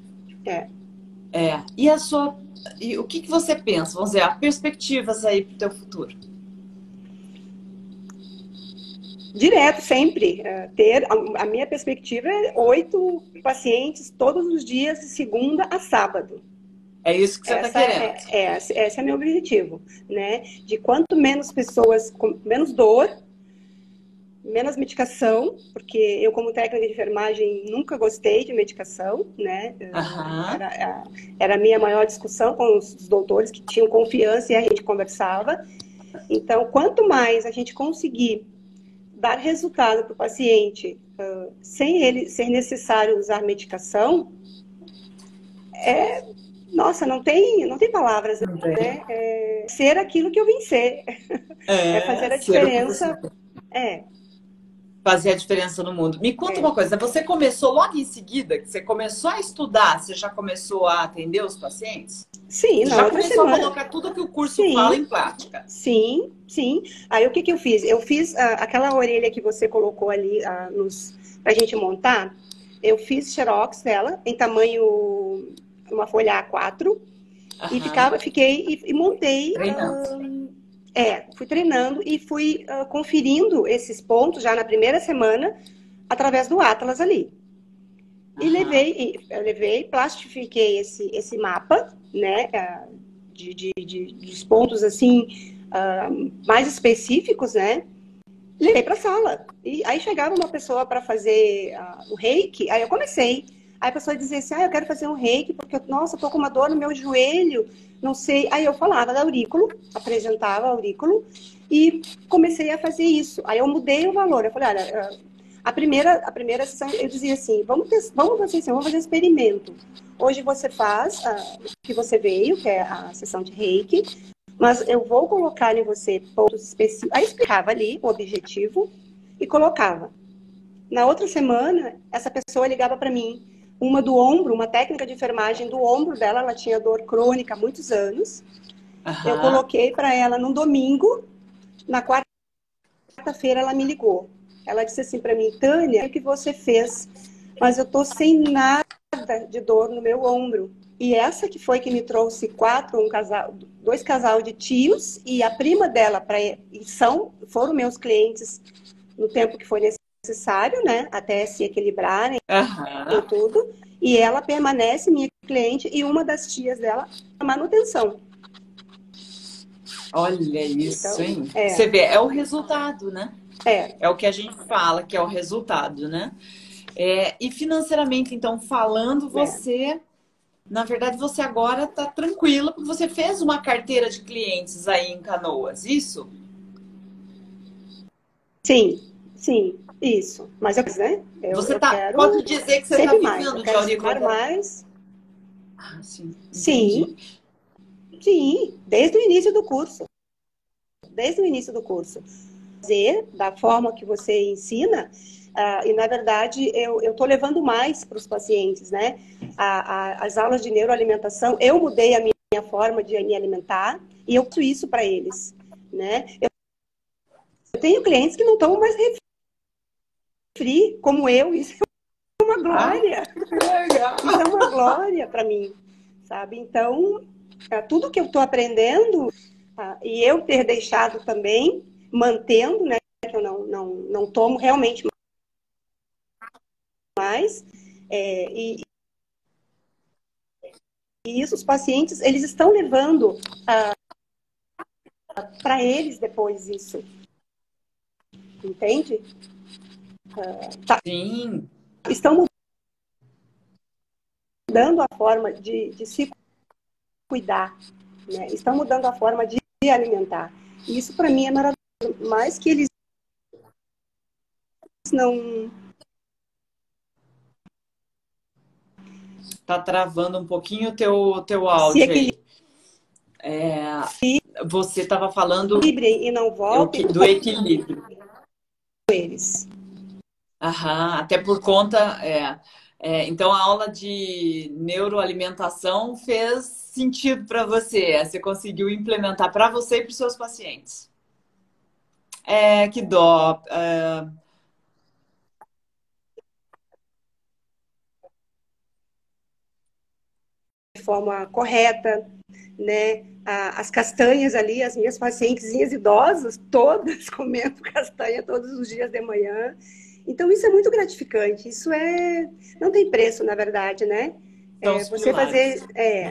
E o que você pensa? Vamos dizer, perspectivas aí para o teu futuro? Direto, sempre. A minha perspectiva é 8 pacientes todos os dias, de segunda a sábado. É isso que você está querendo. Esse é meu objetivo, né? De quanto menos pessoas, com menos dor, menos medicação, porque eu, como técnica de enfermagem, nunca gostei de medicação, né? Era a minha maior discussão com os doutores que tinham confiança e a gente conversava. Então, quanto mais a gente conseguir dar resultado para o paciente sem ele ser necessário usar medicação, nossa, não tem palavras, né? Ser aquilo que eu vim ser. Fazer a diferença. Fazer a diferença no mundo. Me conta uma coisa, você começou logo em seguida, que você começou a estudar, você já começou a atender os pacientes? Sim, você já começou a colocar tudo que o curso fala em prática? Sim. Aí o que eu fiz? Eu fiz aquela orelha que você colocou ali pra gente montar, eu fiz xerox dela em tamanho uma folha A4 e montei. Fui treinando e fui conferindo esses pontos já na primeira semana através do Atlas ali. E levei, plastifiquei esse mapa, né, dos pontos assim mais específicos, né? Levei para a sala. E aí chegava uma pessoa para fazer o reiki, aí eu comecei. Aí a pessoa dizia assim, eu quero fazer um reiki, porque, nossa, eu tô com uma dor no meu joelho, não sei. Aí eu falava da aurículo, apresentava a aurículo, e comecei a fazer isso. Aí eu mudei o valor. Eu falei, olha, a primeira sessão, eu dizia assim, vamos fazer um experimento. Hoje você faz o que você veio, que é a sessão de reiki, mas eu vou colocar em você pontos específicos. Aí explicava ali o objetivo e colocava. Na outra semana, essa pessoa ligava para mim, uma do ombro, uma técnica de enfermagem do ombro dela, ela tinha dor crônica há muitos anos. Eu coloquei para ela no domingo, na quarta-feira ela me ligou. Ela disse assim para mim, Tânia, o que você fez? Mas eu tô sem nada de dor no meu ombro. E essa que foi que me trouxe dois casal de tios e a prima dela foram meus clientes no tempo que foi necessário, né? Até se equilibrarem e tudo. E ela permanece minha cliente e uma das tias dela a manutenção. Olha isso, então, hein? Você vê, é o resultado, né? É o que a gente fala, que é o resultado, né? E financeiramente, então, falando, você... Na verdade, você agora está tranquila, porque você fez uma carteira de clientes aí em Canoas, isso? Sim, isso. Mas você pode dizer que você está vivendo de auriculoterapia? Mais. Ah, sim, Sim, entendi. sim, desde o início do curso. Desde o início do curso. Fazer da forma que você ensina, e na verdade eu estou levando mais para os pacientes, né? As aulas de neuroalimentação, eu mudei a minha forma de me alimentar e eu faço isso para eles, né? Eu tenho clientes que não tomam mais refri, como eu, isso é uma Ah, glória, que legal! isso é uma glória para mim, sabe? Então, tudo que eu estou aprendendo, e eu ter deixado também, mantendo, né? Que eu não tomo realmente mais, e isso os pacientes, eles estão levando para eles depois isso, entende? Tá, Sim, estão mudando a forma de se cuidar, né? Estão mudando a forma de alimentar. E isso para mim é maravilhoso. Mais que eles não tá travando um pouquinho o teu se áudio aí. Você estava falando equilibrem e não voltem do equilíbrio. com eles. Aham, até por conta. Então, a aula de neuroalimentação fez sentido para você. Você conseguiu implementar para você e para os seus pacientes. Que dó. De forma correta, né? As castanhas ali, as minhas pacientezinhas idosas, todas comendo castanha todos os dias de manhã. Então, isso é muito gratificante. Isso não tem preço, na verdade, né? São os Você pilares. fazer,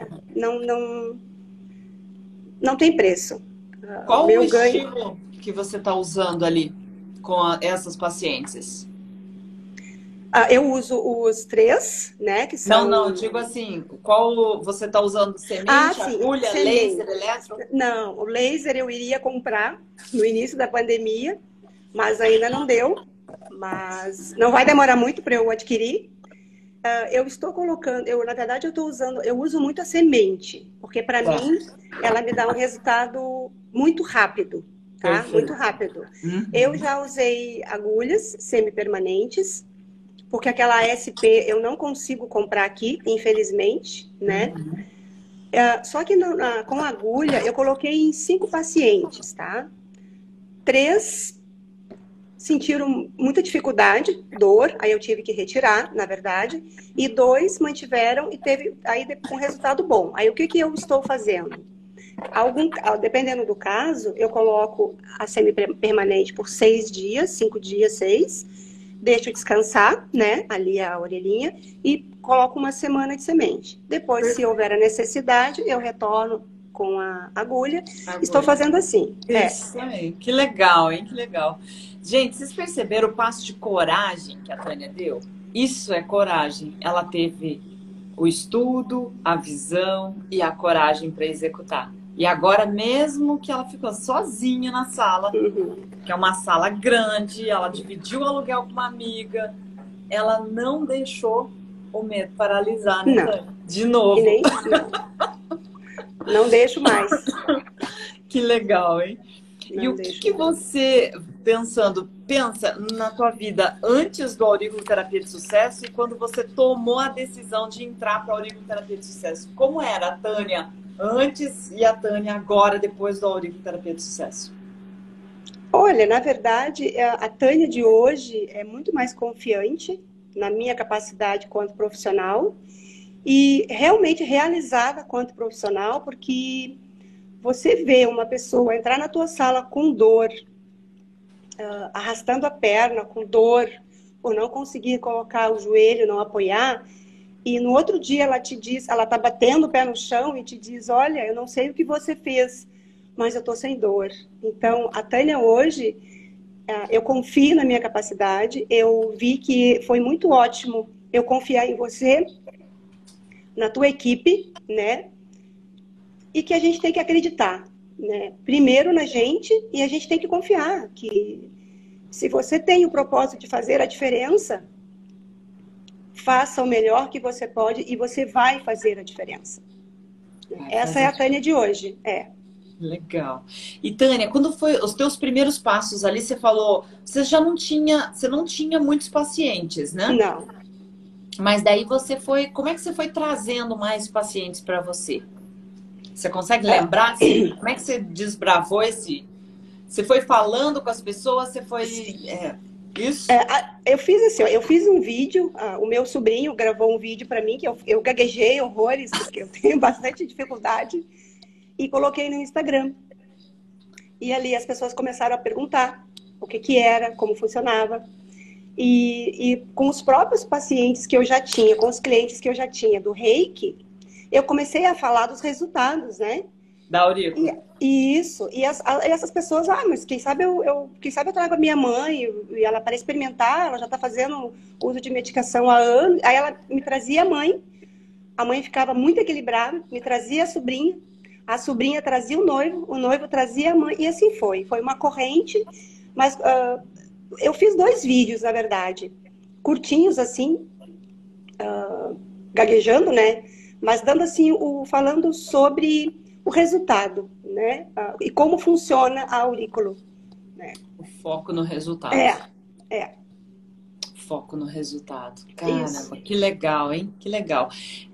não tem preço. O Qual o meu ganho, estilo que você está usando ali com essas pacientes? eu uso os três, né? Que Não, não, eu são, digo assim, qual você está usando semente, sim, agulha, laser, semente. eletro? Não, o laser eu iria comprar no início da pandemia, mas ainda não deu. Mas não vai demorar muito para eu adquirir. Eu estou colocando, na verdade, eu estou usando, eu uso muito a semente, porque para Tá, mim ela me dá um resultado muito rápido, tá? Muito perfeito. rápido. Eu Uhum. já usei agulhas semipermanentes, porque aquela ASP eu não consigo comprar aqui, infelizmente, né? Uhum. Só que com agulha eu coloquei em 5 pacientes, tá? 3 sentiram muita dificuldade, dor, aí eu tive que retirar, na verdade, e 2 mantiveram e teve aí um resultado bom. Aí o que eu estou fazendo? Dependendo do caso, eu coloco a semi-permanente por 6 dias, 5 dias, 6, deixo descansar, né, ali a orelhinha, e coloco uma semana de semente. Depois, se houver a necessidade, eu retorno com a agulha. Estou Agulha. fazendo assim. Isso aí. Que legal, hein? Que legal. Gente, vocês perceberam o passo de coragem que a Tânia deu? Isso é coragem. Ela teve o estudo, a visão e a coragem para executar. E agora, mesmo que ela ficou sozinha na sala, Uhum. que é uma sala grande, ela dividiu o aluguel com uma amiga, ela não deixou o medo paralisar, né, Não, Tânia? De e novo. nem, não deixo mais. Que legal, hein? E Não o que deixo que mais. você, pensa na tua vida antes do auriculoterapia de sucesso e quando você tomou a decisão de entrar para a auriculoterapia de sucesso? Como era a Tânia antes e a Tânia agora, depois do auriculoterapia de sucesso? Olha, na verdade, a Tânia de hoje é muito mais confiante na minha capacidade quanto profissional e realmente realizada quanto profissional, porque você vê uma pessoa entrar na tua sala com dor, arrastando a perna, com dor, por não conseguir colocar o joelho, não apoiar, e no outro dia ela te diz, ela tá batendo o pé no chão e te diz, olha, eu não sei o que você fez, mas eu tô sem dor. Então, a Tânia hoje, eu confio na minha capacidade, eu vi que foi muito ótimo eu confiar em você, na tua equipe, né? E que a gente tem que acreditar, né? Primeiro na gente e a gente tem que confiar que se você tem o propósito de fazer a diferença, faça o melhor que você pode e você vai fazer a diferença. Essa é a Tânia de hoje. Legal. E Tânia, quando foi os teus primeiros passos ali, você falou, você não tinha muitos pacientes, né? Não. Mas daí como é que você foi trazendo mais pacientes para você? Você consegue lembrar assim, como é que você desbravou você foi falando com as pessoas, você foi isso? Eu fiz assim, eu fiz um vídeo, o meu sobrinho gravou um vídeo para mim que eu gaguejei horrores porque eu tenho bastante dificuldade. E coloquei no Instagram. E ali as pessoas começaram a perguntar o que era, como funcionava. E com os próprios pacientes que eu já tinha, com os clientes que eu já tinha do Reiki, eu comecei a falar dos resultados, né? Da aurícula. E essas pessoas, mas quem sabe quem sabe eu trago a minha mãe e ela para experimentar, ela já está fazendo uso de medicação há anos. Aí ela me trazia a mãe ficava muito equilibrada, me trazia a sobrinha trazia o noivo trazia a mãe, e assim foi. Foi uma corrente, mas eu fiz 2 vídeos, na verdade, curtinhos assim, gaguejando, né? Mas dando assim, falando sobre o resultado, né? E como funciona a aurícula. Né? O foco no resultado. Foco no resultado. Caramba, isso. Que legal, hein? Que legal.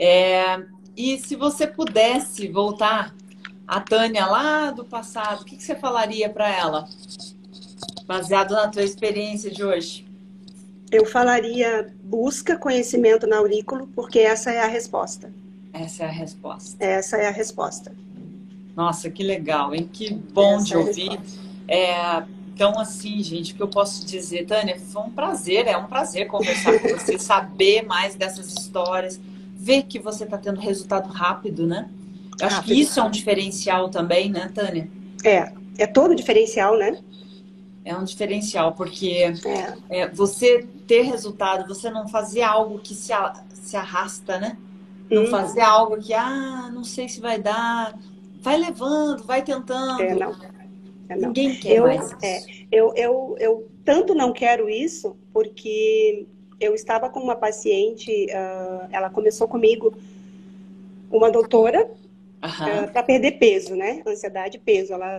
E se você pudesse voltar a Tânia lá do passado, o que você falaria para ela? Baseado na tua experiência de hoje. Eu falaria, busca conhecimento na aurícula, porque essa é a resposta. Essa é a resposta. Essa é a resposta. Nossa, que legal, hein? Que bom de ouvir. Então, assim, gente, o que eu posso dizer, Tânia, foi um prazer, é um prazer conversar com você, saber mais dessas histórias, ver que você está tendo resultado rápido, né? Eu acho que isso é um diferencial também, né, Tânia? É todo diferencial, né? É um diferencial, porque você ter resultado, você não fazer algo que se arrasta, né? Não fazer algo que, não sei se vai dar. Vai levando, vai tentando. Não. Ninguém quer mais isso. Eu tanto não quero isso, porque eu estava com uma paciente, ela começou comigo, uma doutora, para perder peso, né? Ansiedade e peso. Ela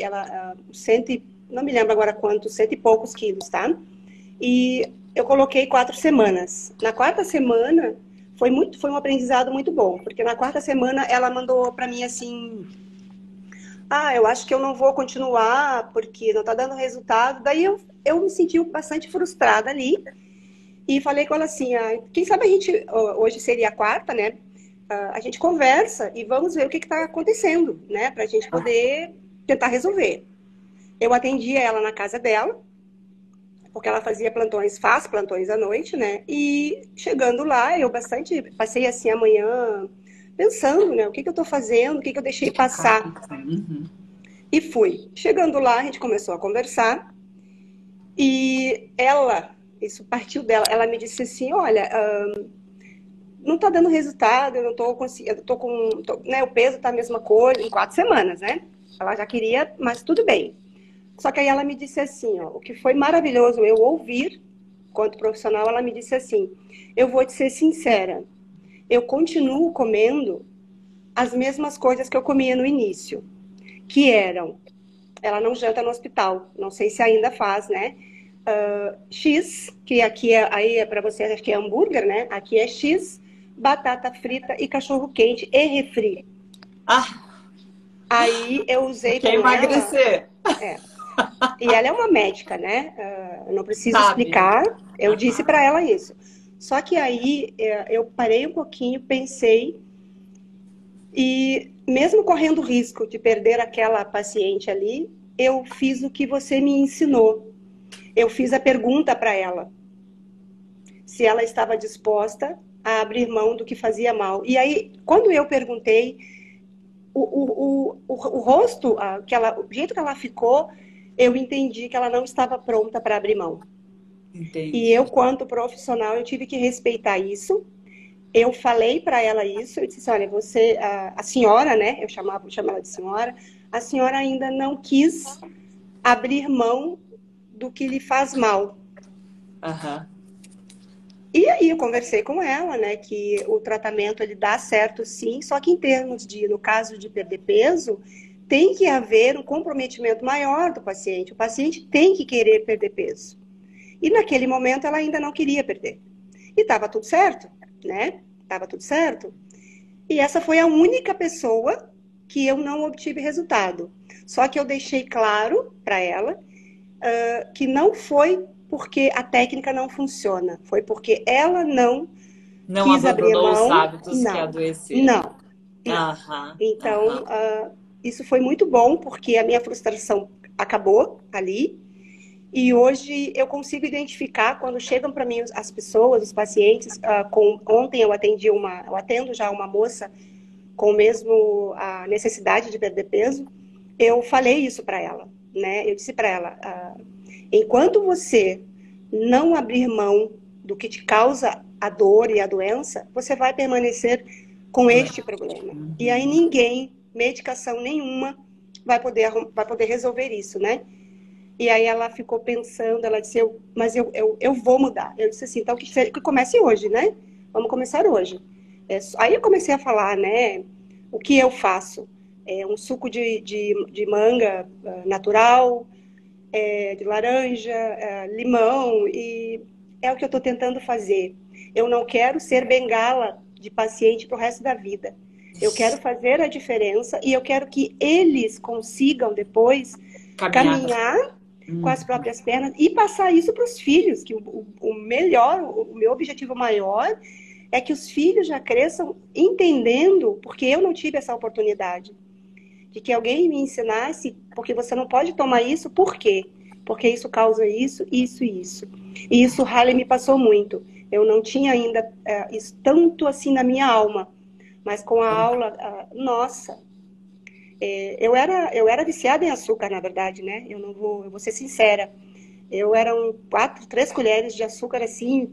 não me lembro agora quantos, 100 e poucos quilos, tá? E eu coloquei 4 semanas. Na 4ª semana, foi um aprendizado muito bom, porque na 4ª semana ela mandou para mim assim, eu acho que eu não vou continuar, porque não tá dando resultado. Daí eu me senti bastante frustrada ali, e falei com ela assim, quem sabe a gente, hoje seria a 4ª, né? A gente conversa e vamos ver o que está acontecendo, né? Para a gente poder tentar resolver. Eu atendi ela na casa dela, porque ela faz plantões à noite, né? E chegando lá, eu passei assim a manhã pensando, né? O que eu estou fazendo, o que eu deixei passar. E fui. Chegando lá, a gente começou a conversar. E isso partiu dela, ela me disse assim, olha, não tá dando resultado, eu não tô conseguindo, né, o peso tá a mesma coisa, em 4 semanas, né? Ela já queria, mas tudo bem. Só que aí ela me disse assim, o que foi maravilhoso eu ouvir, enquanto profissional, ela me disse assim, eu vou te ser sincera, eu continuo comendo as mesmas coisas que eu comia no início, que eram, ela não janta no hospital, não sei se ainda faz, né? X, que aqui aí para vocês acho que é hambúrguer, né? Aqui é X, batata frita e cachorro quente e refri. Aí eu usei para emagrecer. E ela é uma médica, né? Eu não preciso explicar. Eu disse para ela isso. Só que aí eu parei um pouquinho, pensei, e mesmo correndo o risco de perder aquela paciente ali, eu fiz o que você me ensinou. Eu fiz a pergunta para ela, se ela estava disposta a abrir mão do que fazia mal. E aí, quando eu perguntei, o rosto, o jeito que ela ficou, eu entendi que ela não estava pronta para abrir mão. Entendi. E eu, quanto profissional, eu tive que respeitar isso. Eu falei para ela isso, eu disse, olha, você, a senhora, né, eu chamo ela de senhora, a senhora ainda não quis abrir mão do que lhe faz mal. E aí eu conversei com ela, né, que o tratamento ele dá certo sim, só que em termos de, no caso de perder peso, tem que haver um comprometimento maior do paciente. O paciente tem que querer perder peso. E naquele momento ela ainda não queria perder. E estava tudo certo, né? Estava tudo certo. E essa foi a única pessoa que eu não obtive resultado. Só que eu deixei claro para ela que não foi porque a técnica não funciona, foi porque ela não Não quis abrir abandonou os mão. hábitos que Não, adoeceram. não, não. Aham, Então, aham. isso foi muito bom, porque a minha frustração acabou ali. E hoje eu consigo identificar quando chegam para mim as pessoas, os pacientes. Ontem eu atendo já uma moça com mesmo a necessidade de perder peso. Eu falei isso para ela, né? Eu disse para ela, enquanto você não abrir mão do que te causa a dor e a doença, você vai permanecer com este problema. E aí Uhum. ninguém, medicação nenhuma, vai poder resolver isso, né? E aí ela ficou pensando, ela disse, mas eu vou mudar. Eu disse assim, então que comece hoje, né? Vamos começar hoje. Aí eu comecei a falar, né? O que eu faço? Um suco de manga natural, de laranja, limão, e é o que eu estou tentando fazer. Eu não quero ser bengala de paciente para o resto da vida. Eu quero fazer a diferença e eu quero que eles consigam depois Caminhada. caminhar com as Uhum. próprias pernas e passar isso para os filhos, que o melhor, o meu objetivo maior é que os filhos já cresçam entendendo, porque eu não tive essa oportunidade, de que alguém me ensinasse, porque você não pode tomar isso, por quê? Porque isso causa isso, isso e isso. E isso o Halle me passou muito. Eu não tinha ainda isso tanto assim na minha alma, mas com a aula, nossa, eu era viciada em açúcar, na verdade, né? Eu vou ser sincera. Eram 3 colheres de açúcar assim.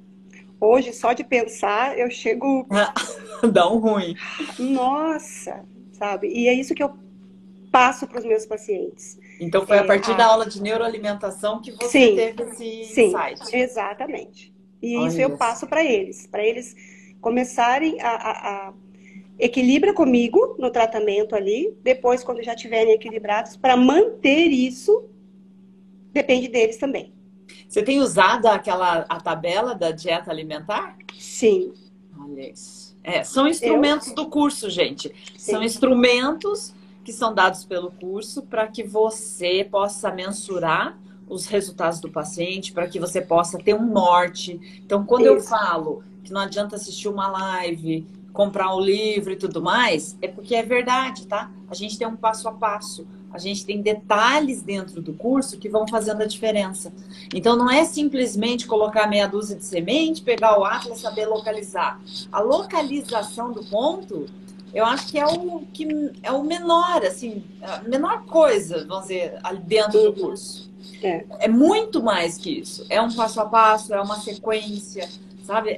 Hoje, só de pensar, eu chego, Dá um ruim. nossa, sabe? E é isso que eu passo para os meus pacientes. Então foi a É, partir da aula de neuroalimentação que você sim, teve esse sim, insight. exatamente. E isso eu Olha só. passo para eles começarem equilibra comigo no tratamento ali, depois quando já estiverem equilibrados, para manter isso, depende deles também. Você tem usado a tabela da dieta alimentar? Sim, Olha isso. São eu, instrumentos do curso, gente. São sim, instrumentos que são dados pelo curso para que você possa mensurar os resultados do paciente, para que você possa ter um norte. Então, quando eu isso. falo que não adianta assistir uma live, comprar um livro e tudo mais, é porque é verdade, tá? A gente tem um passo a passo. A gente tem detalhes dentro do curso que vão fazendo a diferença. Então, não é simplesmente colocar meia dúzia de semente, pegar o atlas, saber localizar. A localização do ponto, eu acho que é o menor, assim, a menor coisa, vamos dizer, ali dentro do Uhum, curso. é, É muito mais que isso. É um passo a passo, é uma sequência, sabe?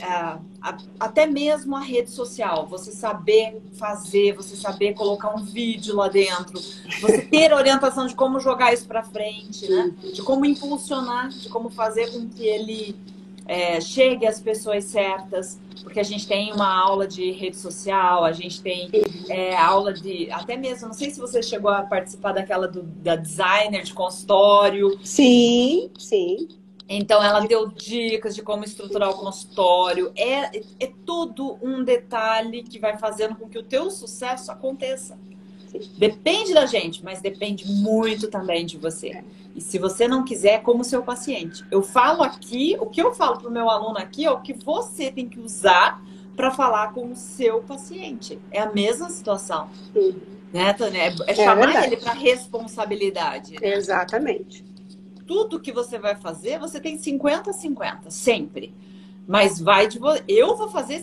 Até mesmo a rede social. Você saber fazer, você saber colocar um vídeo lá dentro, você ter a orientação de como jogar isso para frente, né? De como impulsionar, de como fazer com que ele chegue às pessoas certas, porque a gente tem uma aula de rede social, a gente tem aula de, até mesmo, não sei se você chegou a participar daquela da designer de consultório. sim, sim, Então ela de- deu dicas de como estruturar o consultório. É tudo um detalhe que vai fazendo com que o teu sucesso aconteça. sim, Depende da gente, mas depende muito também de você. é, E se você não quiser, é como seu paciente. Eu falo aqui, o que eu falo para o meu aluno aqui é o que você tem que usar para falar com o seu paciente. É a mesma situação, uhum. né, Tânia? É É chamar ele verdade, para responsabilidade, né? exatamente. Tudo que você vai fazer, você tem 50-50, sempre. Mas eu vou fazer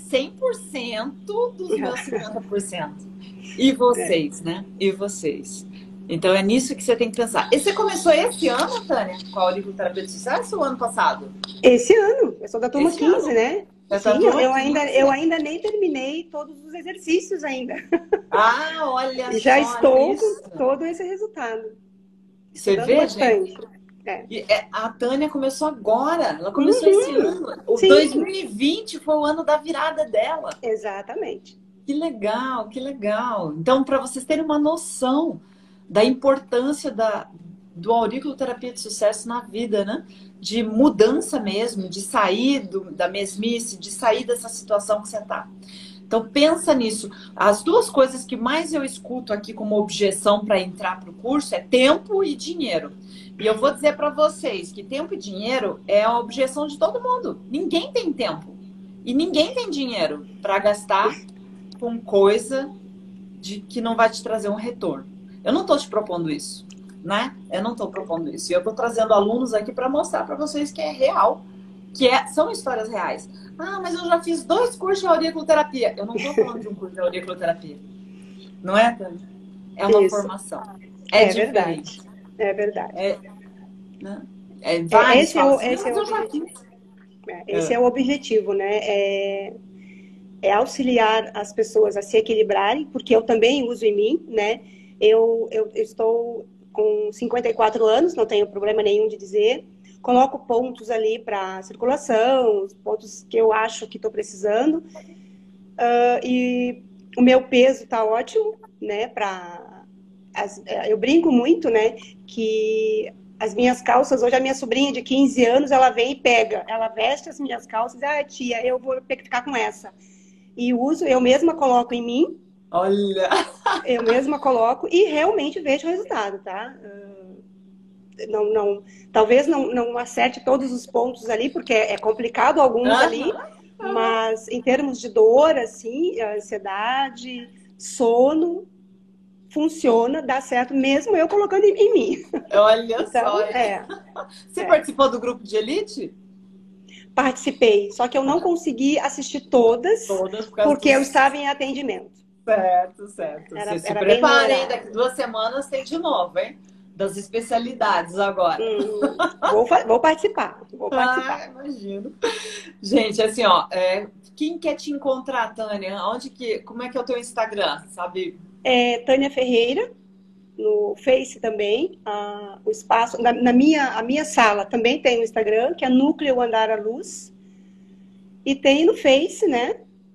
100% dos meus 50%. E É. vocês, né? E vocês. Então é nisso que você tem que pensar. E você começou esse ano, Tânia, com a auriculoterapia de sucesso ou ano passado? Esse ano, eu sou da turma Esse 15, ano. né? Você tá Sim, turma eu 15. ainda nem terminei todos os exercícios ainda. Ah, olha E já só estou com isso. todo esse resultado. Você Estudando vê, gente? bastante. É. E a Tânia começou agora, ela começou esse ano. O Sim. 2020 foi o ano da virada dela. Exatamente. Que legal, que legal. Então, para vocês terem uma noção da importância do auriculoterapia de sucesso na vida, né? De mudança mesmo, de sair da mesmice, de sair dessa situação que você está. Então, pensa nisso. As duas coisas que mais eu escuto aqui como objeção para entrar para o curso é tempo e dinheiro. E eu vou dizer para vocês que tempo e dinheiro é a objeção de todo mundo. Ninguém tem tempo e ninguém tem dinheiro para gastar com coisa que não vai te trazer um retorno. Eu não estou te propondo isso, né? Eu não estou propondo isso. E eu estou trazendo alunos aqui para mostrar para vocês que é real, são histórias reais. Ah, mas eu já fiz 2 cursos de auriculoterapia. Eu não estou falando de um curso de auriculoterapia. Não é, Tânia? É uma formação. É diferente. Verdade. É verdade. Né? Vários esse é o objetivo, né? É auxiliar as pessoas a se equilibrarem, porque eu também uso em mim, né? Eu estou com 54 anos, não tenho problema nenhum de dizer. Coloco pontos ali para circulação, os pontos que eu acho que estou precisando. E o meu peso está ótimo, né? Eu brinco muito, né? Que as minhas calças, hoje a minha sobrinha de 15 anos, ela vem e pega. Ela veste as minhas calças e tia, eu vou ficar com essa. E uso, eu mesma coloco em mim. Olha! Eu mesma coloco e realmente vejo o resultado, tá? Talvez não acerte todos os pontos ali, porque é complicado alguns ali, mas em termos de dor, assim, ansiedade, sono, funciona, dá certo, mesmo eu colocando em mim. Olha então, só! Você participou do grupo de elite? Participei, só que eu não consegui assistir todas porque eu estava em atendimento. Certo. Você se preparem, daqui 2 semanas tem de novo, hein? Das especialidades agora. Vou participar. Imagino. Gente, assim, ó, quem quer te encontrar, Tânia? Como é que é o teu Instagram, sabe? Tânia Ferreira, no Face também. O espaço, a minha sala também tem no Instagram, que é Núcleo Andar à Luz. E tem no Face, né?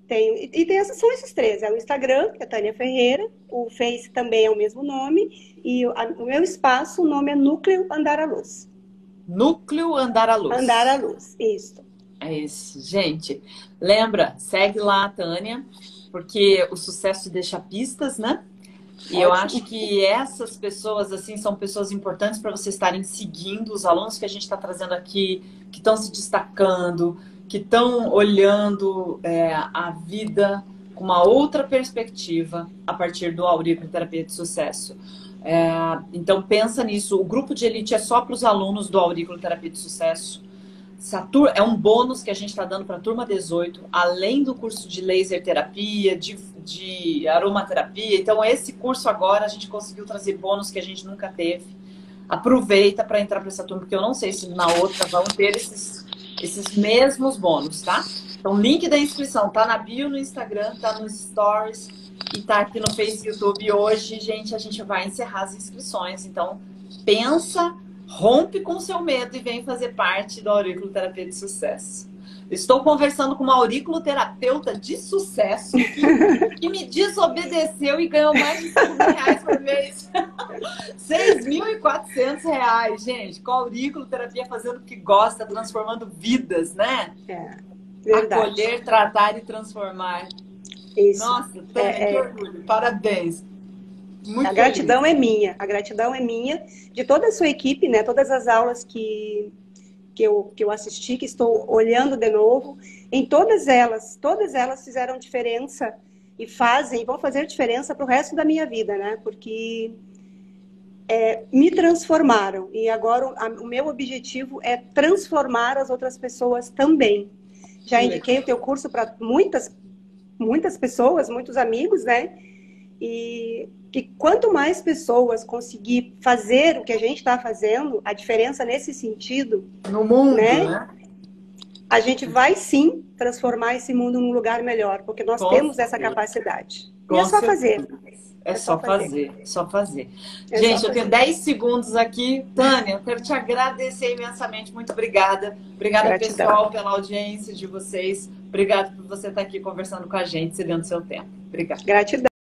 São esses 3. É o Instagram, que é Tânia Ferreira. O Face também é o mesmo nome. E o meu espaço, o nome é Núcleo Andar à Luz. Núcleo Andar à Luz. Andar à Luz, isso. É isso. Gente, lembra, segue lá a Tânia, porque o sucesso deixa pistas, né? E eu acho que essas pessoas, assim, são pessoas importantes para vocês estarem seguindo os alunos que a gente está trazendo aqui, que estão se destacando, que estão olhando a vida com uma outra perspectiva a partir do auriculoterapia de sucesso. Então pensa nisso. O grupo de elite é só para os alunos do auriculoterapia de sucesso. É um bônus que a gente está dando para a turma 18, além do curso de laser terapia, de aromaterapia. Então esse curso agora a gente conseguiu trazer bônus que a gente nunca teve. Aproveita para entrar para essa turma, porque eu não sei se na outra vão ter esses mesmos bônus, tá? Então, link da inscrição tá na bio no Instagram, tá nos stories e tá aqui no Face e YouTube. Hoje, gente, a gente vai encerrar as inscrições. Então, pensa, rompe com o seu medo e vem fazer parte do Auriculoterapia de Sucesso. Estou conversando com uma auriculoterapeuta de sucesso que me desobedeceu e ganhou mais de R$5.000 por mês. R$6.400, gente, com a auriculoterapia fazendo o que gosta, transformando vidas, né? Verdade. Acolher, tratar e transformar. Isso. Nossa, Tânia, que orgulho. Parabéns. Muito a gratidão é minha. A gratidão é minha, de toda a sua equipe, né? Todas as aulas que eu assisti, que estou olhando de novo, em todas elas fizeram diferença e vão fazer diferença para o resto da minha vida, né? Porque me transformaram e agora o meu objetivo é transformar as outras pessoas também. Já indiquei o teu curso para muitas pessoas, muitos amigos, né? E quanto mais pessoas conseguir fazer o que a gente está fazendo, a diferença nesse sentido, no mundo, né? A gente vai sim transformar esse mundo num lugar melhor, porque nós temos essa capacidade. E é só fazer. É só fazer, só fazer. É Gente, só eu tenho fazer. 10 segundos aqui. Tânia, eu quero te agradecer imensamente. Muito obrigada. Obrigada, Gratidão. pessoal, pela audiência de vocês. Obrigada por você estar aqui conversando com a gente, cedendo seu tempo. Obrigada. Gratidão.